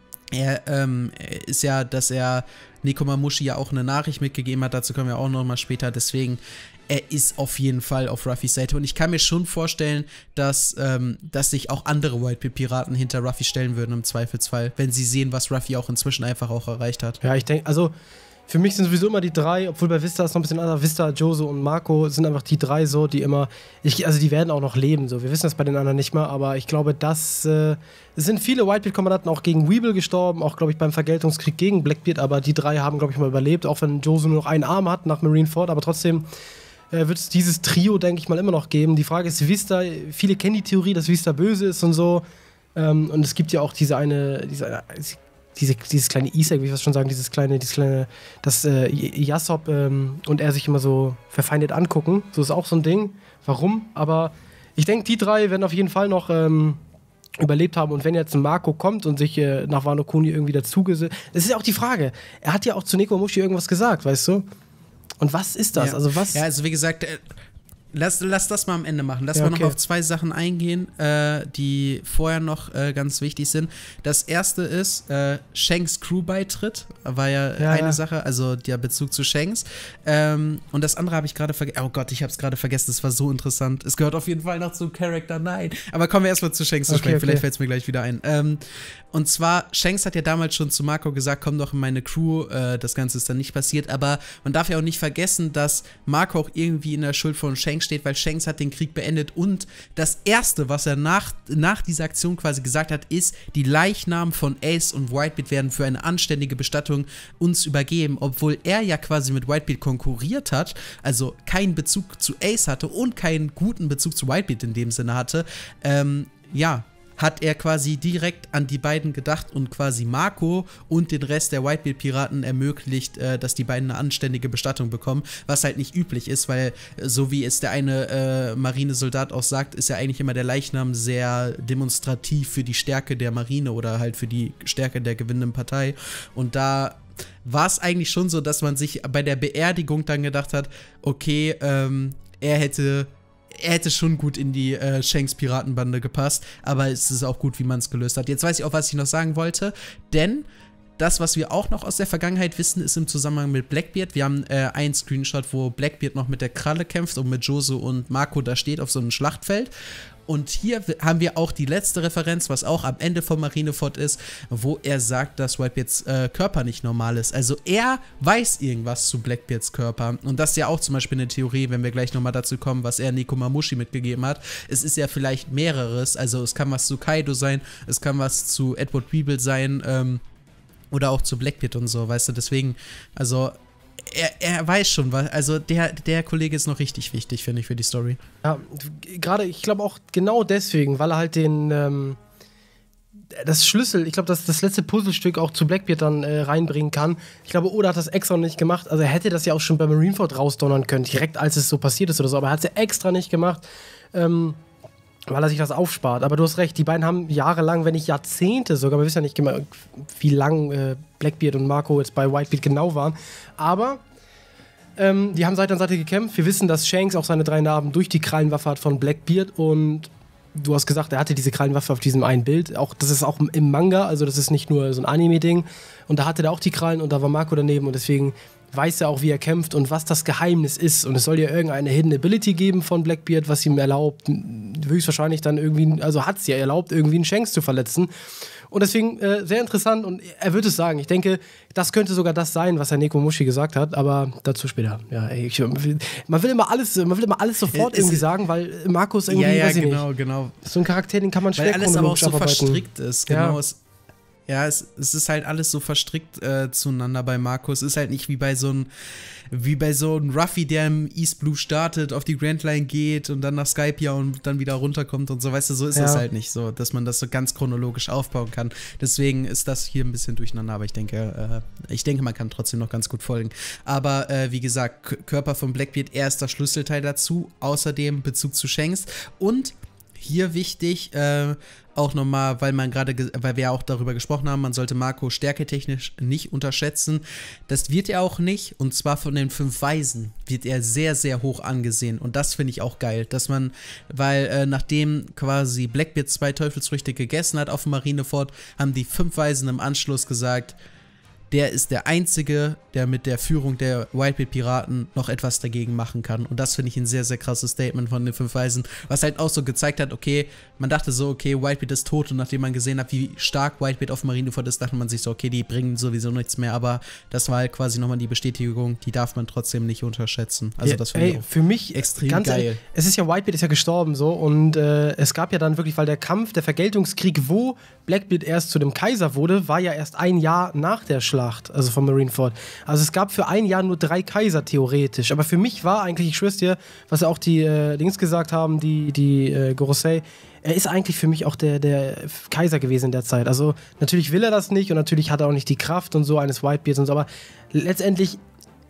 er ähm, ist ja, dass er Nekomamushi ja auch eine Nachricht mitgegeben hat. Dazu kommen wir auch noch mal später. Deswegen, er ist auf jeden Fall auf Ruffys Seite. Und ich kann mir schon vorstellen, dass, ähm, dass sich auch andere Whitebeard-Piraten hinter Ruffy stellen würden im Zweifelsfall, wenn sie sehen, was Ruffy auch inzwischen einfach auch erreicht hat. Ja, ich denke, also für mich sind sowieso immer die drei, obwohl bei Vista ist noch ein bisschen anders. Vista, Joso und Marco sind einfach die drei so, die immer, ich, also die werden auch noch leben so. Wir wissen das bei den anderen nicht mehr, aber ich glaube, dass äh, es sind viele Whitebeard-Kommandanten auch gegen Weeble gestorben, auch glaube ich beim Vergeltungskrieg gegen Blackbeard, aber die drei haben glaube ich mal überlebt, auch wenn Joso nur noch einen Arm hat nach Marineford, aber trotzdem äh, wird es dieses Trio, denke ich mal, immer noch geben. Die Frage ist, Vista, viele kennen die Theorie, dass Vista böse ist und so, ähm, und es gibt ja auch diese eine, diese eine Diese, dieses kleine Easter Egg, wie ich was schon sagen, dieses kleine, dieses kleine, dass äh, Yasop ähm, und er sich immer so verfeindet angucken. So ist auch so ein Ding. Warum? Aber ich denke, die drei werden auf jeden Fall noch ähm, überlebt haben. Und wenn jetzt ein Marco kommt und sich äh, nach Wano Kuni irgendwie dazugesellt, das ist ja auch die Frage. Er hat ja auch zu Nekomamushi irgendwas gesagt, weißt du? Und was ist das? Ja. Also was? Ja, also wie gesagt, äh, Lass, lass das mal am Ende machen. Lass ja, mal okay. noch auf zwei Sachen eingehen, äh, die vorher noch äh, ganz wichtig sind. Das erste ist, äh, Shanks Crew-Beitritt war ja, ja eine ja. Sache, also der Bezug zu Shanks. Ähm, und das andere habe ich gerade vergessen. Oh Gott, ich habe es gerade vergessen, das war so interessant. Es gehört auf jeden Fall noch zum Charakter nein. Aber kommen wir erstmal zu Shanks zu okay, sprechen, okay. vielleicht fällt es mir gleich wieder ein. Ähm, und zwar, Shanks hat ja damals schon zu Marco gesagt, komm doch in meine Crew, äh, das Ganze ist dann nicht passiert, aber man darf ja auch nicht vergessen, dass Marco auch irgendwie in der Schuld von Shanks steht, weil Shanks hat den Krieg beendet und das Erste, was er nach, nach dieser Aktion quasi gesagt hat, ist, die Leichnamen von Ace und Whitebeard werden für eine anständige Bestattung uns übergeben, obwohl er ja quasi mit Whitebeard konkurriert hat, also keinen Bezug zu Ace hatte und keinen guten Bezug zu Whitebeard in dem Sinne hatte, ähm, ja, hat er quasi direkt an die beiden gedacht und quasi Marco und den Rest der Whitebeard-Piraten ermöglicht, äh, dass die beiden eine anständige Bestattung bekommen, was halt nicht üblich ist, weil äh, so wie es der eine äh, Marinesoldat auch sagt, ist ja eigentlich immer der Leichnam sehr demonstrativ für die Stärke der Marine oder halt für die Stärke der gewinnenden Partei und da war es eigentlich schon so, dass man sich bei der Beerdigung dann gedacht hat, okay, ähm, er hätte Er hätte schon gut in die äh, Shanks-Piratenbande gepasst, aber es ist auch gut, wie man es gelöst hat. Jetzt weiß ich auch, was ich noch sagen wollte, denn das, was wir auch noch aus der Vergangenheit wissen, ist im Zusammenhang mit Blackbeard. Wir haben äh, einen Screenshot, wo Blackbeard noch mit der Kralle kämpft und mit Joso und Marco da steht auf so einem Schlachtfeld. Und hier haben wir auch die letzte Referenz, was auch am Ende von Marineford ist, wo er sagt, dass Whitebeards äh, Körper nicht normal ist. Also er weiß irgendwas zu Blackbeards Körper. Und das ist ja auch zum Beispiel eine Theorie, wenn wir gleich nochmal dazu kommen, was er Nekomamushi mitgegeben hat. Es ist ja vielleicht mehreres. Also es kann was zu Kaido sein, es kann was zu Edward Weeble sein, ähm, oder auch zu Blackbeard und so, weißt du. Deswegen, also Er, er weiß schon, was, also der, der Kollege ist noch richtig wichtig, finde ich, für die Story. Ja, gerade, ich glaube auch genau deswegen, weil er halt den, ähm, das Schlüssel, ich glaube, das das letzte Puzzlestück auch zu Blackbeard dann äh, reinbringen kann. Ich glaube, Oda hat das extra nicht gemacht. Also er hätte das ja auch schon bei Marineford rausdonnern können, direkt als es so passiert ist oder so, aber er hat es ja extra nicht gemacht, ähm, weil er sich das aufspart. Aber du hast recht, die beiden haben jahrelang, wenn nicht Jahrzehnte sogar, wir wissen ja nicht genau, wie lang äh, Blackbeard und Marco jetzt bei Whitebeard genau waren, aber ähm, die haben Seite an Seite gekämpft. Wir wissen, dass Shanks auch seine drei Narben durch die Krallenwaffe hat von Blackbeard und du hast gesagt, er hatte diese Krallenwaffe auf diesem einen Bild. Auch, das ist auch im Manga, also das ist nicht nur so ein Anime-Ding. Und da hatte er auch die Krallen und da war Marco daneben und deswegen weiß er auch, wie er kämpft und was das Geheimnis ist. Und es soll ja irgendeine Hidden Ability geben von Blackbeard, was ihm erlaubt, höchstwahrscheinlich dann irgendwie, also hat es ja erlaubt, irgendwie einen Shanks zu verletzen. Und deswegen äh, sehr interessant und er wird es sagen. Ich denke, das könnte sogar das sein, was Herr Nekomamushi gesagt hat, aber dazu später. Ja, ey, ich, man will immer alles, man will immer alles sofort es, irgendwie sagen, weil Marco ist irgendwie, ja, ja, weiß ich genau, nicht. genau. So ein Charakter, den kann man schwer weil alles aber auch so abarbeiten. verstrickt ist, genau. Ja. Es, Ja, es, es ist halt alles so verstrickt äh, zueinander bei Marco. Es ist halt nicht wie bei so einem wie bei so einem Ruffy, der im East Blue startet, auf die Grand Line geht und dann nach Skypiea und dann wieder runterkommt und so, weißt du, so ist es Ja. halt nicht so, dass man das so ganz chronologisch aufbauen kann. Deswegen ist das hier ein bisschen durcheinander, aber ich denke, äh, ich denke, man kann trotzdem noch ganz gut folgen. Aber äh, wie gesagt, K- Körper von Blackbeard, erster Schlüsselteil dazu, außerdem Bezug zu Shanks und hier wichtig, äh, auch nochmal, weil man gerade, ge- weil wir ja auch darüber gesprochen haben, man sollte Marco stärketechnisch nicht unterschätzen. Das wird er auch nicht, und zwar von den fünf Weisen wird er sehr, sehr hoch angesehen. Und das finde ich auch geil, dass man, weil äh, nachdem quasi Blackbeard zwei Teufelsfrüchte gegessen hat auf dem Marineford, haben die fünf Weisen im Anschluss gesagt, der ist der Einzige, der mit der Führung der Whitebeard-Piraten noch etwas dagegen machen kann. Und das finde ich ein sehr, sehr krasses Statement von den fünf Weisen, was halt auch so gezeigt hat, okay, man dachte so, okay, Whitebeard ist tot, und nachdem man gesehen hat, wie stark Whitebeard auf Marineford ist, dachte man sich so, okay, die bringen sowieso nichts mehr, aber das war halt quasi nochmal die Bestätigung, die darf man trotzdem nicht unterschätzen. Also Ja, das finde ich ey, auch für mich extrem ganz geil. ehrlich, es ist ja, Whitebeard ist ja gestorben so, und äh, es gab ja dann wirklich, weil der Kampf, der Vergeltungskrieg, wo Blackbeard erst zu dem Kaiser wurde, war ja erst ein Jahr nach der Schlacht, also von Marineford. Also es gab für ein Jahr nur drei Kaiser theoretisch, aber für mich war eigentlich, ich schwör's dir, was ja auch die äh, Dings gesagt haben, die, die äh, Gorosei, er ist eigentlich für mich auch der, der Kaiser gewesen in der Zeit. Also natürlich will er das nicht und natürlich hat er auch nicht die Kraft und so eines Whitebeards und so, aber letztendlich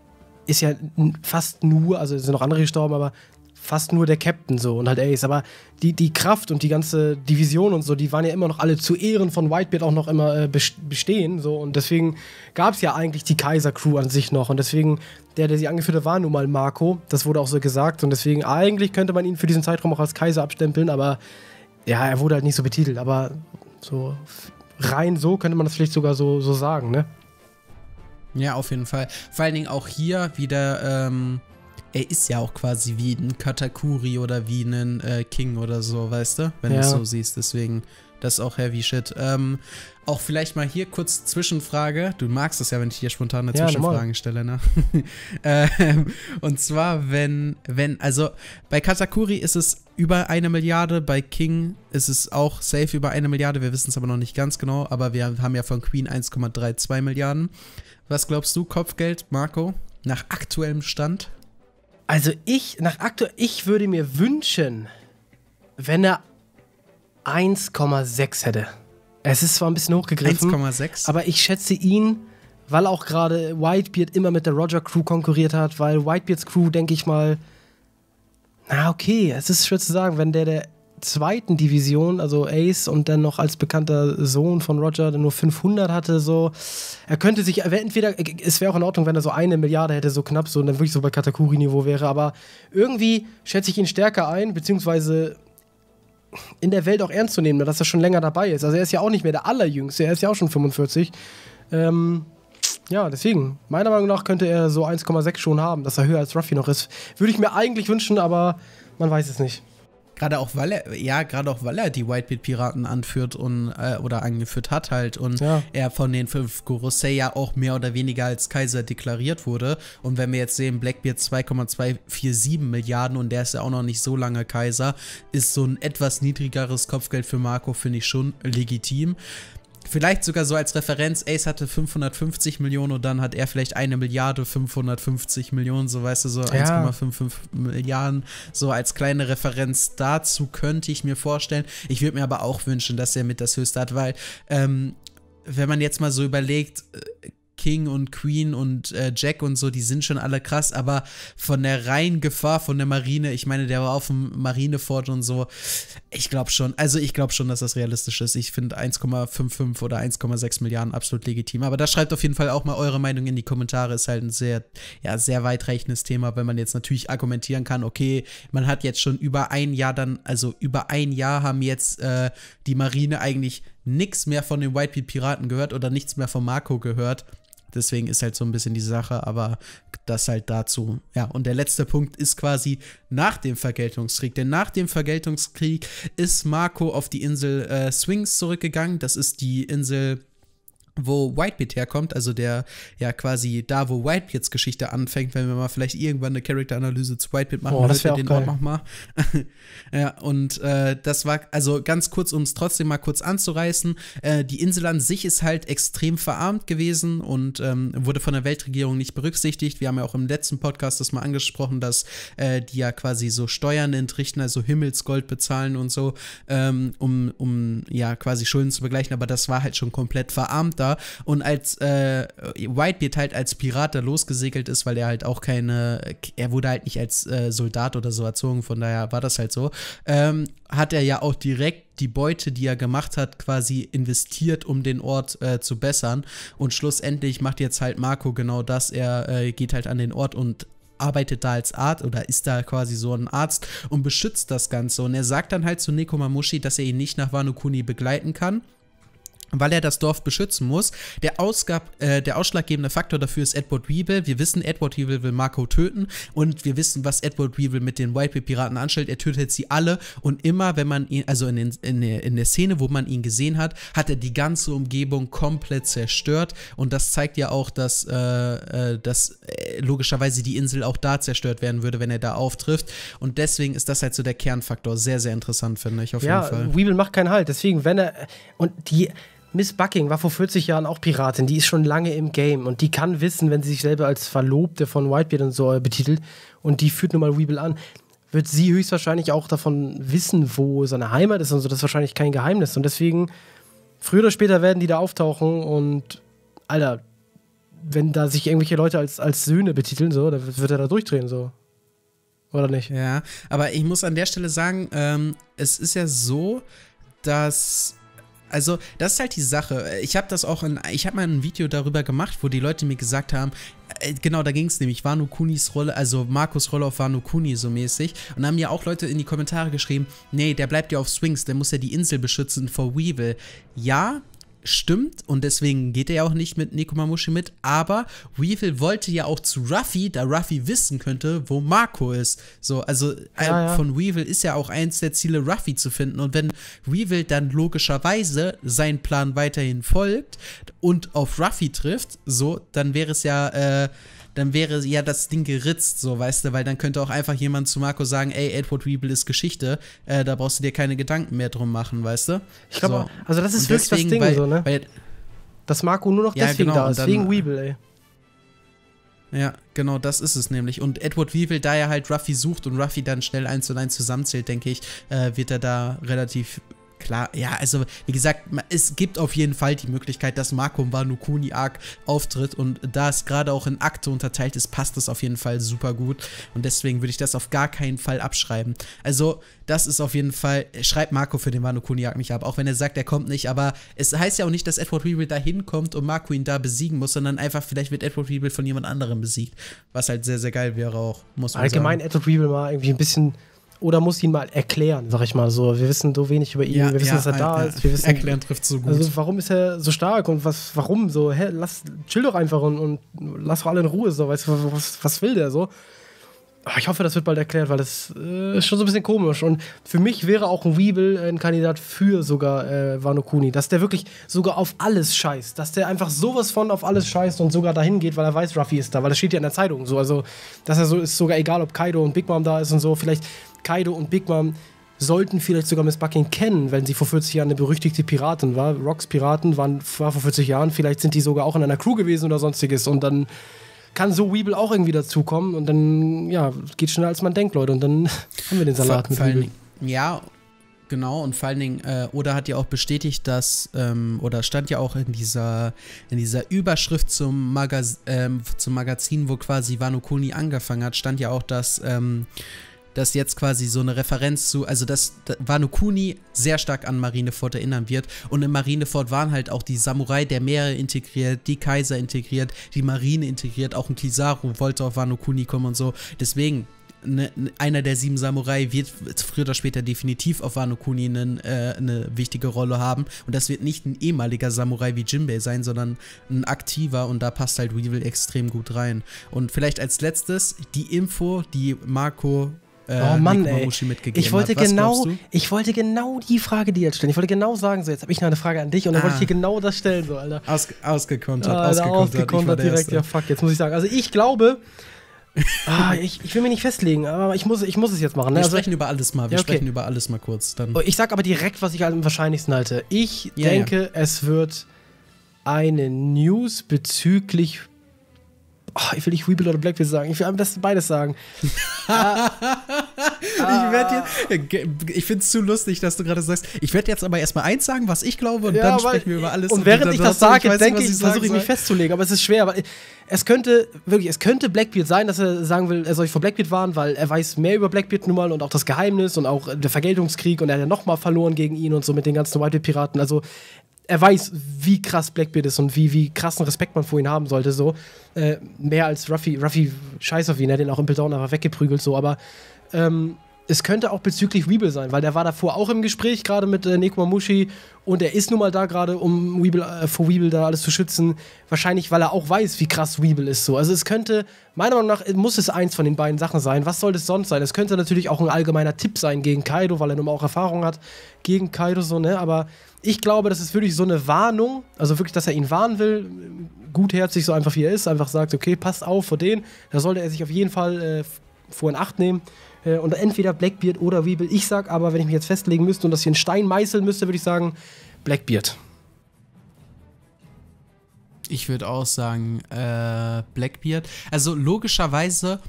ist ja n- fast nur, also es sind noch andere gestorben, aber fast nur der Captain so und halt Ace. Aber die, die Kraft und die ganze Division und so, die waren ja immer noch alle zu Ehren von Whitebeard auch noch immer äh, bes- bestehen. So. Und deswegen gab es ja eigentlich die Kaiser-Crew an sich noch. Und deswegen, der, der sie angeführt hat, war nun mal Marco. Das wurde auch so gesagt. Und deswegen, eigentlich könnte man ihn für diesen Zeitraum auch als Kaiser abstempeln, aber ja, er wurde halt nicht so betitelt. Aber so rein so könnte man das vielleicht sogar so, so sagen, ne? Ja, auf jeden Fall. Vor allen Dingen auch hier wieder, ähm, er ist ja auch quasi wie ein Katakuri oder wie ein äh, King oder so, weißt du? Wenn Ja. du es so siehst, deswegen, das ist auch heavy shit. Ähm, auch vielleicht mal hier kurz Zwischenfrage. Du magst es ja, wenn ich dir spontan eine Ja, Zwischenfrage normal. stelle, ne? ähm, und zwar, wenn, wenn, also bei Katakuri ist es über eine Milliarde, bei King ist es auch safe über eine Milliarde, wir wissen es aber noch nicht ganz genau, aber wir haben ja von Queen eins Komma zweiunddreißig Milliarden. Was glaubst du, Kopfgeld, Marco, nach aktuellem Stand? Also ich, nach aktuell, ich würde mir wünschen, wenn er eins Komma sechs hätte. Es ist zwar ein bisschen hochgegriffen, eins Komma sechs? aber ich schätze ihn, weil auch gerade Whitebeard immer mit der Roger Crew konkurriert hat, weil Whitebeards Crew, denke ich mal, na okay, es ist schwer zu sagen, wenn der der zweiten Division, also Ace und dann noch als bekannter Sohn von Roger, der nur fünfhundert hatte, so, er könnte sich, er wär entweder, es wäre auch in Ordnung, wenn er so eine Milliarde hätte, so knapp, so, und dann wirklich so bei Katakuri-Niveau wäre, aber irgendwie schätze ich ihn stärker ein, beziehungsweise in der Welt auch ernst zu nehmen, dass er schon länger dabei ist. Also er ist ja auch nicht mehr der Allerjüngste, er ist ja auch schon fünfundvierzig. Ähm, ja, deswegen, meiner Meinung nach könnte er so eins Komma sechs schon haben, dass er höher als Ruffy noch ist. Würde ich mir eigentlich wünschen, aber man weiß es nicht. Gerade auch, weil er, ja, gerade auch, weil er die Whitebeard-Piraten anführt und, äh, oder angeführt hat halt und Ja. er von den fünf Gorosei ja auch mehr oder weniger als Kaiser deklariert wurde. Und wenn wir jetzt sehen, Blackbeard zwei Komma zweihundertsiebenundvierzig Milliarden und der ist ja auch noch nicht so lange Kaiser, ist so ein etwas niedrigeres Kopfgeld für Marco, finde ich schon legitim. Vielleicht sogar so als Referenz, Ace hatte fünfhundertfünfzig Millionen und dann hat er vielleicht eine Milliarde fünfhundertfünfzig Millionen, so weißt du, so eins Komma fünfundfünfzig Milliarden, so als kleine Referenz dazu könnte ich mir vorstellen. Ich würde mir aber auch wünschen, dass er mit das Höchste hat, weil ähm, wenn man jetzt mal so überlegt, äh, King und Queen und äh, Jack und so, die sind schon alle krass, aber von der reinen Gefahr von der Marine, ich meine, der war auf dem Marineford und so, ich glaube schon, also ich glaube schon, dass das realistisch ist. Ich finde eins Komma fünfundfünfzig oder eins Komma sechs Milliarden absolut legitim, aber da schreibt auf jeden Fall auch mal eure Meinung in die Kommentare, ist halt ein sehr, ja, sehr weitreichendes Thema, weil man jetzt natürlich argumentieren kann, okay, man hat jetzt schon über ein Jahr dann, also über ein Jahr haben jetzt äh, die Marine eigentlich nichts mehr von den Whitebeard-Piraten gehört oder nichts mehr von Marco gehört. Deswegen ist halt so ein bisschen die Sache, aber das halt dazu. Ja, und der letzte Punkt ist quasi nach dem Vergeltungskrieg. Denn nach dem Vergeltungskrieg ist Marco auf die Insel äh, Swings zurückgegangen. Das ist die Insel wo Whitebeard herkommt, also der, ja quasi da, wo Whitebeards Geschichte anfängt, wenn wir mal vielleicht irgendwann eine Charakteranalyse zu Whitebeard machen, oh, das wäre auch den geil. Ort nochmal. Ja, und äh, das war, also ganz kurz, um es trotzdem mal kurz anzureißen, äh, die Insel an sich ist halt extrem verarmt gewesen und ähm, wurde von der Weltregierung nicht berücksichtigt. Wir haben ja auch im letzten Podcast das mal angesprochen, dass äh, die ja quasi so Steuern entrichten, also Himmelsgold bezahlen und so, ähm, um, um ja quasi Schulden zu begleichen, aber das war halt schon komplett verarmt da. Und als äh, Whitebeard halt als Pirat da losgesegelt ist, weil er halt auch keine, er wurde halt nicht als äh, Soldat oder so erzogen, von daher war das halt so, ähm, hat er ja auch direkt die Beute, die er gemacht hat, quasi investiert, um den Ort äh, zu bessern. Und schlussendlich macht jetzt halt Marco genau das, er äh, geht halt an den Ort und arbeitet da als Arzt oder ist da quasi so ein Arzt und beschützt das Ganze. Und er sagt dann halt zu Nekomamushi, dass er ihn nicht nach Wano Kuni begleiten kann, weil er das Dorf beschützen muss. Der, Ausgab, äh, der ausschlaggebende Faktor dafür ist Edward Weevil. Wir wissen, Edward Weevil will Marco töten und wir wissen, was Edward Weevil mit den Whitebeard-Piraten anstellt. Er tötet sie alle und immer, wenn man ihn, also in, den, in, der, in der Szene, wo man ihn gesehen hat, hat er die ganze Umgebung komplett zerstört und das zeigt ja auch, dass, äh, äh, dass äh, logischerweise die Insel auch da zerstört werden würde, wenn er da auftrifft und deswegen ist das halt so der Kernfaktor. Sehr, sehr interessant, finde ich, auf ja, jeden Fall. Weevil macht keinen Halt, deswegen, wenn er, und die Miss Bucking war vor vierzig Jahren auch Piratin, die ist schon lange im Game und die kann wissen, wenn sie sich selber als Verlobte von Whitebeard und so betitelt und die führt nun mal Weevil an, wird sie höchstwahrscheinlich auch davon wissen, wo seine Heimat ist und so, das ist wahrscheinlich kein Geheimnis und deswegen, früher oder später werden die da auftauchen und, Alter, wenn da sich irgendwelche Leute als, als Söhne betiteln, so, dann wird er da durchdrehen, so. Oder nicht? Ja, aber ich muss an der Stelle sagen, ähm, es ist ja so, dass also, das ist halt die Sache. Ich habe das auch in, ich habe mal ein Video darüber gemacht, wo die Leute mir gesagt haben, äh, genau, da ging es nämlich, Wano Kunis Rolle, also Marcos Rolle auf Wano Kuni so mäßig. Und da haben ja auch Leute in die Kommentare geschrieben, nee, der bleibt ja auf Swings, der muss ja die Insel beschützen vor Weevil. Ja, stimmt, und deswegen geht er ja auch nicht mit Nekomamushi mit, aber Weevil wollte ja auch zu Ruffy, da Ruffy wissen könnte, wo Marco ist. So, also ja, äh, ja. von Weevil ist ja auch eins der Ziele, Ruffy zu finden, und wenn Weevil dann logischerweise seinen Plan weiterhin folgt und auf Ruffy trifft, so, dann wäre es ja, äh, dann wäre ja das Ding geritzt, so, weißt du, weil dann könnte auch einfach jemand zu Marco sagen, ey, Edward Weevil ist Geschichte, äh, da brauchst du dir keine Gedanken mehr drum machen, weißt du? Ich glaube, so. also das ist Und wirklich deswegen, das Ding, weil, so, ne? Weil, dass Marco nur noch ja, deswegen genau, da ist, dann, wegen Weevil, ey. Ja, genau, das ist es nämlich. Und Edward Weevil, da er halt Ruffy sucht und Ruffy dann schnell eins und eins zusammenzählt, denke ich, äh, wird er da relativ klar, ja, also wie gesagt, es gibt auf jeden Fall die Möglichkeit, dass Marco im Wano Kuni Arc auftritt, und da es gerade auch in Akte unterteilt ist, passt das auf jeden Fall super gut, und deswegen würde ich das auf gar keinen Fall abschreiben. Also das ist auf jeden Fall, schreibt Marco für den Wano Kuni Arc nicht ab, auch wenn er sagt, er kommt nicht, aber es heißt ja auch nicht, dass Edward Weevil da hinkommt und Marco ihn da besiegen muss, sondern einfach, vielleicht wird Edward Weevil von jemand anderem besiegt, was halt sehr, sehr geil wäre auch, muss man Allgemein sagen. Edward Weevil mal irgendwie ein bisschen, oder muss ihn mal erklären, sag ich mal so. Wir wissen so wenig über ihn, Ja, wir wissen, ja, dass er da ja, ist. Wir wissen, erklären trifft so gut. Also warum ist er so stark und was, warum so, hä, lass, chill doch einfach und, und lass doch alle in Ruhe, so, weißt du, was, was will der so? Aber ich hoffe, das wird bald erklärt, weil das äh, ist schon so ein bisschen komisch. Und für mich wäre auch ein Weevil ein Kandidat für sogar äh, Wano Kuni, dass der wirklich sogar auf alles scheißt, dass der einfach sowas von auf alles scheißt und sogar dahin geht, weil er weiß, Ruffy ist da, weil das steht ja in der Zeitung so, also dass er so ist, sogar egal, ob Kaido und Big Mom da ist und so, vielleicht Kaido und Big Mom sollten vielleicht sogar Miss Bucking kennen, wenn sie vor vierzig Jahren eine berüchtigte Piratin war. Rocks Piraten waren war vor vierzig Jahren, vielleicht sind die sogar auch in einer Crew gewesen oder sonstiges, und dann kann so Weevil auch irgendwie dazukommen, und dann, ja, geht schneller als man denkt, Leute, und dann haben wir den Salat mit Weevil. Ja, genau, und vor allen Dingen, äh, Oda hat ja auch bestätigt, dass, ähm, oder stand ja auch in dieser, in dieser Überschrift zum, Magaz ähm, zum Magazin, wo quasi Wano Kuni angefangen hat, stand ja auch, dass, ähm, dass jetzt quasi so eine Referenz zu, also dass Wano Kuni sehr stark an Marineford erinnern wird, und im Marineford waren halt auch die Samurai der Meere integriert, die Kaiser integriert, die Marine integriert, auch ein Kizaru wollte auf Wano Kuni kommen und so, deswegen Ne, einer der sieben Samurai wird früher oder später definitiv auf Wano Kuni eine, äh, eine wichtige Rolle haben, und das wird nicht ein ehemaliger Samurai wie Jinbei sein, sondern ein aktiver, und da passt halt Weevil extrem gut rein. Und vielleicht als letztes die Info, die Marco äh, oh Mann, Nekomamushi ey. mitgegeben Ich wollte hat. Was genau, glaubst du? ich wollte genau die Frage dir jetzt stellen. Ich wollte genau sagen, so jetzt habe ich noch eine Frage an dich und dann Ah. wollte ich dir genau das stellen, so, Alter. Aus, ausgekontert, Ah, Alter, ausgekontert. ausgekontert Ich war der direkt, Erste. ja fuck, jetzt muss ich sagen. Also ich glaube, ah, ich, ich will mich nicht festlegen, aber ich muss, ich muss es jetzt machen. Ne? Wir Also, sprechen über alles mal, wir Ja, okay. sprechen über alles mal kurz. Dann. ich sag aber direkt, was ich am wahrscheinlichsten halte. Ich Ja, denke, ja. es wird eine News bezüglich. Oh, ich will nicht Weeble oder Blackbeard sagen. Ich will am besten beides sagen. ah, Ich, werd jetzt- ich finde es zu lustig, dass du gerade sagst, ich werde jetzt aber erstmal eins sagen, was ich glaube, und Ja, dann weil- sprechen wir über alles. Und während dann ich das sagst du, sage, weiß nicht, denke was ich, sagen versuche ich mich soll. festzulegen, aber es ist schwer, weil es könnte, wirklich, es könnte Blackbeard sein, dass er sagen will, er soll sich vor Blackbeard warnen, weil er weiß mehr über Blackbeard nun mal und auch das Geheimnis und auch der Vergeltungskrieg und er hat ja nochmal verloren gegen ihn und so mit den ganzen Whitebeard-Piraten, also er weiß, wie krass Blackbeard ist und wie, wie krassen Respekt man vor ihn haben sollte, so. Äh, mehr als Ruffy, Ruffy scheiß auf ihn, er hat den auch im Down einfach weggeprügelt, so, aber ähm, es könnte auch bezüglich Weeble sein, weil der war davor auch im Gespräch, gerade mit äh, Nekomamushi, und er ist nun mal da gerade, um Weeble, äh, vor Weeble da alles zu schützen. Wahrscheinlich, weil er auch weiß, wie krass Weeble ist. So. Also es könnte, meiner Meinung nach, muss es eins von den beiden Sachen sein. Was soll das sonst sein? Es könnte natürlich auch ein allgemeiner Tipp sein gegen Kaido, weil er nun mal auch Erfahrung hat gegen Kaido, so, ne? Aber ich glaube, das ist wirklich so eine Warnung, also wirklich, dass er ihn warnen will, gutherzig, so einfach wie er ist, einfach sagt, okay, passt auf vor denen, da sollte er sich auf jeden Fall äh, vor in Acht nehmen. Und entweder Blackbeard oder Weeble. Ich sag aber, wenn ich mich jetzt festlegen müsste und das hier in Stein meißeln müsste, würde ich sagen, Blackbeard. Ich würde auch sagen, äh, Blackbeard. Also logischerweise,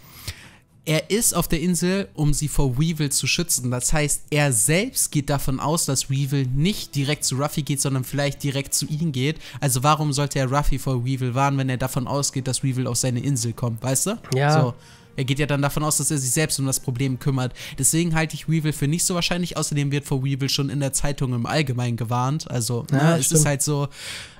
er ist auf der Insel, um sie vor Weevil zu schützen. Das heißt, er selbst geht davon aus, dass Weevil nicht direkt zu Ruffy geht, sondern vielleicht direkt zu ihm geht. Also warum sollte er Ruffy vor Weevil warnen, wenn er davon ausgeht, dass Weevil auf seine Insel kommt, weißt du? Ja. So. Er geht ja dann davon aus, dass er sich selbst um das Problem kümmert. Deswegen halte ich Weevil für nicht so wahrscheinlich. Außerdem wird vor Weevil schon in der Zeitung im Allgemeinen gewarnt. Also Ja, ne, es stimmt. ist halt so,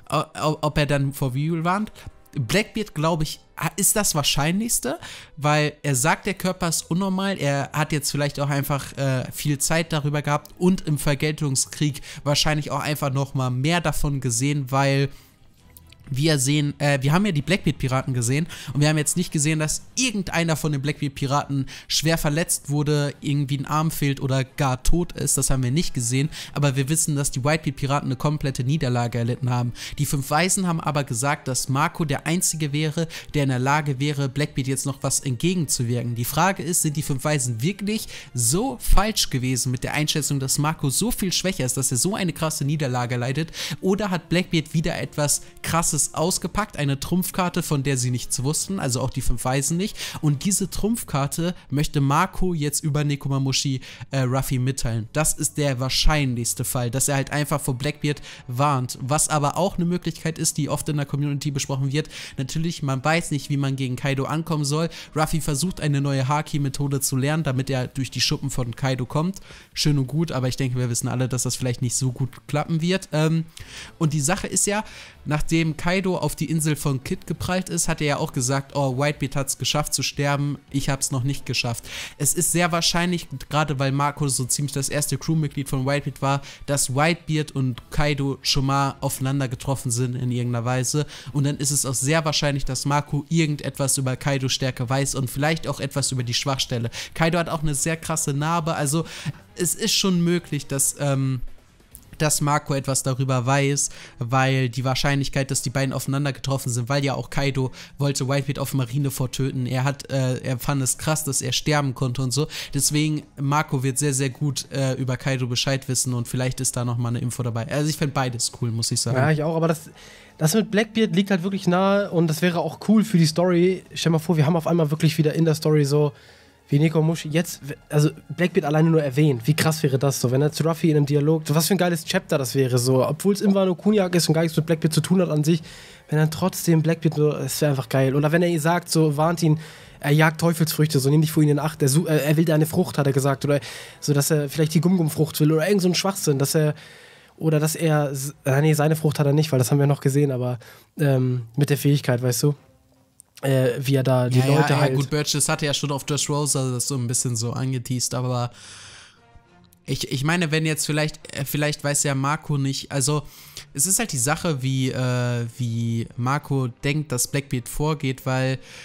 ob er dann vor Weevil warnt. Blackbeard, glaube ich, ist das Wahrscheinlichste, weil er sagt, der Körper ist unnormal. Er hat jetzt vielleicht auch einfach äh, viel Zeit darüber gehabt und im Vergeltungskrieg wahrscheinlich auch einfach noch mal mehr davon gesehen, weil wir sehen, äh, wir haben ja die Blackbeard-Piraten gesehen und wir haben jetzt nicht gesehen, dass irgendeiner von den Blackbeard-Piraten schwer verletzt wurde, irgendwie ein Arm fehlt oder gar tot ist. Das haben wir nicht gesehen, aber wir wissen, dass die Whitebeard-Piraten eine komplette Niederlage erlitten haben. Die fünf Weisen haben aber gesagt, dass Marco der Einzige wäre, der in der Lage wäre, Blackbeard jetzt noch was entgegenzuwirken. Die Frage ist, sind die fünf Weisen wirklich so falsch gewesen mit der Einschätzung, dass Marco so viel schwächer ist, dass er so eine krasse Niederlage leidet, oder hat Blackbeard wieder etwas Krasses ausgepackt, eine Trumpfkarte, von der sie nichts wussten, also auch die fünf Weisen nicht, und diese Trumpfkarte möchte Marco jetzt über Nekomamushi äh, Ruffy mitteilen. Das ist der wahrscheinlichste Fall, dass er halt einfach vor Blackbeard warnt, was aber auch eine Möglichkeit ist, die oft in der Community besprochen wird. Natürlich, man weiß nicht, wie man gegen Kaido ankommen soll. Ruffy versucht eine neue Haki-Methode zu lernen, damit er durch die Schuppen von Kaido kommt. Schön und gut, aber ich denke, wir wissen alle, dass das vielleicht nicht so gut klappen wird. Ähm, und die Sache ist ja, nachdem Kaido auf die Insel von Kid geprallt ist, hat er ja auch gesagt, oh, Whitebeard hat es geschafft zu sterben, ich habe es noch nicht geschafft. Es ist sehr wahrscheinlich, gerade weil Marco so ziemlich das erste Crewmitglied von Whitebeard war, dass Whitebeard und Kaido schon mal aufeinander getroffen sind in irgendeiner Weise, und dann ist es auch sehr wahrscheinlich, dass Marco irgendetwas über Kaidos Stärke weiß und vielleicht auch etwas über die Schwachstelle. Kaido hat auch eine sehr krasse Narbe, also es ist schon möglich, dass ähm, dass Marco etwas darüber weiß, weil die Wahrscheinlichkeit, dass die beiden aufeinander getroffen sind, weil ja auch Kaido wollte Whitebeard auf Marineford töten, er hat, äh, er fand es krass, dass er sterben konnte und so, deswegen, Marco wird sehr, sehr gut äh, über Kaido Bescheid wissen und vielleicht ist da nochmal eine Info dabei. Also ich finde beides cool, muss ich sagen. Ja, ich auch, aber das, das mit Blackbeard liegt halt wirklich nahe und das wäre auch cool für die Story. Stell mal vor, wir haben auf einmal wirklich wieder in der Story so, wie Nekomamushi jetzt, also Blackbeard alleine nur erwähnt, wie krass wäre das so, wenn er zu Ruffy in einem Dialog, was für ein geiles Chapter das wäre so, obwohl es im Wano Kuniak ist und gar nichts mit Blackbeard zu tun hat an sich, wenn dann trotzdem Blackbeard nur, das wäre einfach geil. Oder wenn er ihr sagt, so warnt ihn, er jagt Teufelsfrüchte, so nimm dich vor ihn in Acht, er, er will deine Frucht, hat er gesagt, oder so, dass er vielleicht die Gum-Gum-Frucht will oder irgend so ein Schwachsinn, dass er, oder dass er, äh, nee, seine Frucht hat er nicht, weil das haben wir noch gesehen, aber ähm, mit der Fähigkeit, weißt du? Äh, wie er da die ja, Leute ja, heilt. Ja, gut, Burgess hatte ja schon auf Dressrosa das so ein bisschen so angeteased, aber ich, ich meine, wenn jetzt vielleicht, vielleicht weiß ja Marco nicht, also es ist halt die Sache, wie, äh, wie Marco denkt, dass Blackbeard vorgeht, weil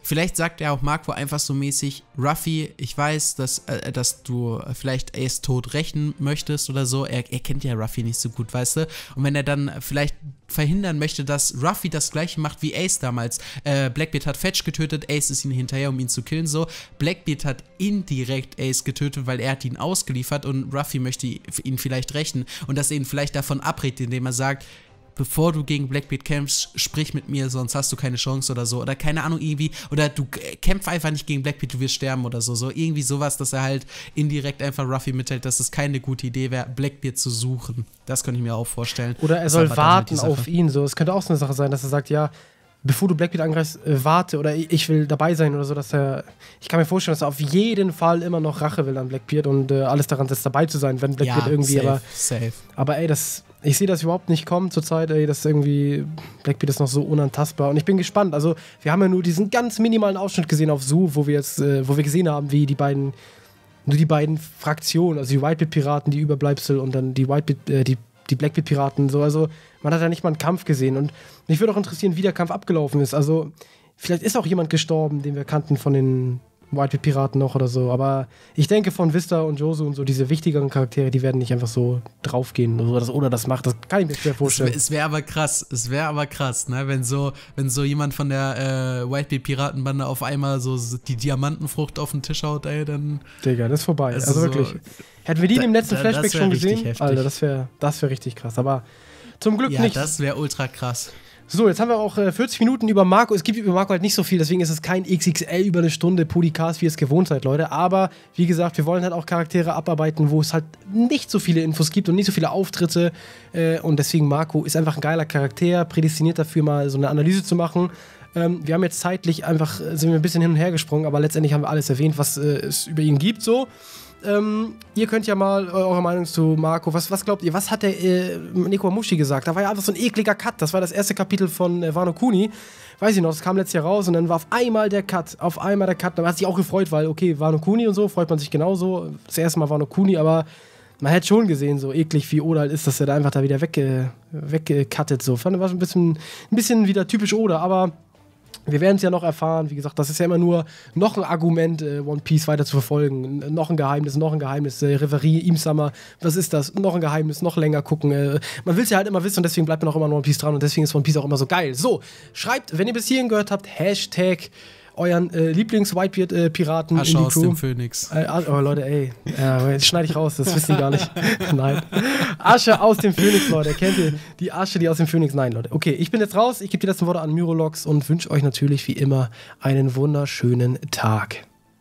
Vielleicht sagt er auch Marco einfach so mäßig, Ruffy, ich weiß, dass, äh, dass du vielleicht Ace tot rächen möchtest oder so. Er, er kennt ja Ruffy nicht so gut, weißt du? Und wenn er dann vielleicht verhindern möchte, dass Ruffy das gleiche macht wie Ace damals. Äh, Blackbeard hat Fetch getötet, Ace ist ihn hinterher, um ihn zu killen, so. Blackbeard hat indirekt Ace getötet, weil er hat ihn ausgeliefert und Ruffy möchte ihn vielleicht rächen und dass er ihn vielleicht davon abrät, indem er sagt, bevor du gegen Blackbeard kämpfst, sprich mit mir, sonst hast du keine Chance oder so. Oder keine Ahnung, irgendwie, oder du kämpf einfach nicht gegen Blackbeard, du wirst sterben oder so. So irgendwie sowas, dass er halt indirekt einfach Ruffy mitteilt, dass es keine gute Idee wäre, Blackbeard zu suchen. Das könnte ich mir auch vorstellen. Oder er soll warten auf ihn, so. Es könnte auch so eine Sache sein, dass er sagt, ja, bevor du Blackbeard angreifst, äh, warte oder ich will dabei sein oder so, dass er, ich kann mir vorstellen, dass er auf jeden Fall immer noch Rache will an Blackbeard und äh, alles daran setzt, dabei zu sein, wenn Blackbeard ja, irgendwie, safe, aber, safe. aber ey, das, ich sehe das überhaupt nicht kommen zurzeit, ey, das irgendwie, Blackbeard ist noch so unantastbar und ich bin gespannt, also wir haben ja nur diesen ganz minimalen Ausschnitt gesehen auf Zoo, wo wir jetzt, äh, wo wir gesehen haben, wie die beiden, nur die beiden Fraktionen, also die Whitebeard-Piraten, die Überbleibsel und dann die Whitebeard, äh, die die Blackbeard-Piraten, so, also man hat ja nicht mal einen Kampf gesehen und mich würde auch interessieren, wie der Kampf abgelaufen ist, also vielleicht ist auch jemand gestorben, den wir kannten von den Whitebeard-Piraten noch oder so, aber ich denke von Vista und Josu und so, diese wichtigeren Charaktere, die werden nicht einfach so draufgehen oder das, oder das macht, das kann ich mir schwer vorstellen. Es wäre wär aber krass, es wäre aber krass, ne, wenn so, wenn so jemand von der äh, Whitebeard-Piratenbande auf einmal so die Diamantenfrucht auf den Tisch haut, ey, dann... Digga, das ist vorbei, also, also wirklich. So, hätten wir die da, im letzten da, Flashback schon gesehen, heftig. Alter, das wäre das wär richtig krass, aber zum Glück ja, nicht. Ja, das wäre ultra krass. So, jetzt haben wir auch äh, vierzig Minuten über Marco. Es gibt über Marco halt nicht so viel, deswegen ist es kein X X L über eine Stunde Podcast, wie ihr es gewohnt seid, Leute. Aber, wie gesagt, wir wollen halt auch Charaktere abarbeiten, wo es halt nicht so viele Infos gibt und nicht so viele Auftritte. Äh, und deswegen, Marco ist einfach ein geiler Charakter, prädestiniert dafür, mal so eine Analyse zu machen. Ähm, wir haben jetzt zeitlich einfach, sind wir ein bisschen hin und her gesprungen, aber letztendlich haben wir alles erwähnt, was äh, es über ihn gibt, so. Ähm, ihr könnt ja mal eure Meinung zu Marco, was, was glaubt ihr, was hat der äh, Nekomamushi gesagt? Da war ja einfach so ein ekliger Cut, das war das erste Kapitel von äh, Wano Kuni, weiß ich noch, das kam letztes Jahr raus und dann war auf einmal der Cut, auf einmal der Cut, da hat sich auch gefreut, weil okay, Wano Kuni und so, freut man sich genauso, das erste Mal Wano Kuni, aber man hätte schon gesehen, so eklig wie Oda halt ist, dass er da einfach da wieder wegge, weggecuttet, so, fand war so ein bisschen, ein bisschen wieder typisch Oda, aber wir werden es ja noch erfahren, wie gesagt, das ist ja immer nur noch ein Argument, äh, One Piece weiter zu verfolgen. Noch ein Geheimnis, noch ein Geheimnis, äh, Reverie, Im-Sama, was ist das? Noch ein Geheimnis, noch länger gucken. Äh, man will es ja halt immer wissen und deswegen bleibt man auch immer an One Piece dran und deswegen ist One Piece auch immer so geil. So, schreibt, wenn ihr bis hierhin gehört habt, Hashtag euren äh, Lieblings-Whitebeard-Piraten Asche in die aus Crew. dem Phönix. Äh, oh Leute, ey, äh, das schneide ich raus, das wissen die gar nicht. Nein. Asche aus dem Phönix, Leute. Kennt ihr die Asche, die aus dem Phönix? Nein, Leute. Okay, ich bin jetzt raus. Ich gebe die letzten Worte an Myrolox und wünsche euch natürlich wie immer einen wunderschönen Tag.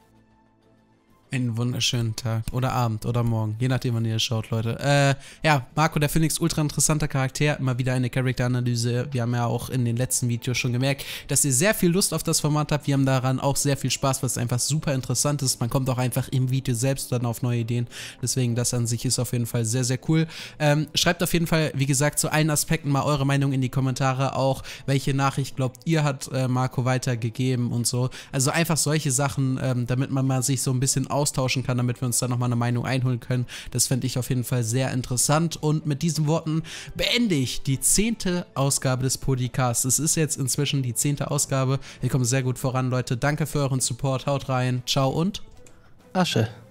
Einen wunderschönen Tag. Oder Abend oder Morgen. Je nachdem, wann ihr schaut, Leute. Äh, ja, Marco der Phönix, ultra interessanter Charakter. Immer wieder eine Charakteranalyse. Wir haben ja auch in den letzten Videos schon gemerkt, dass ihr sehr viel Lust auf das Format habt. Wir haben daran auch sehr viel Spaß, was einfach super interessant ist. Man kommt auch einfach im Video selbst dann auf neue Ideen. Deswegen, das an sich ist auf jeden Fall sehr, sehr cool. Ähm, schreibt auf jeden Fall, wie gesagt, zu allen Aspekten mal eure Meinung in die Kommentare. Auch, welche Nachricht glaubt ihr, hat äh, Marco weitergegeben und so. Also einfach solche Sachen, ähm, damit man mal sich so ein bisschen austauschen kann, damit wir uns da nochmal eine Meinung einholen können. Das fände ich auf jeden Fall sehr interessant. Und mit diesen Worten beende ich die zehnte Ausgabe des Podcasts. Es ist jetzt inzwischen die zehnte Ausgabe. Wir kommen sehr gut voran, Leute. Danke für euren Support. Haut rein. Ciao und Asche.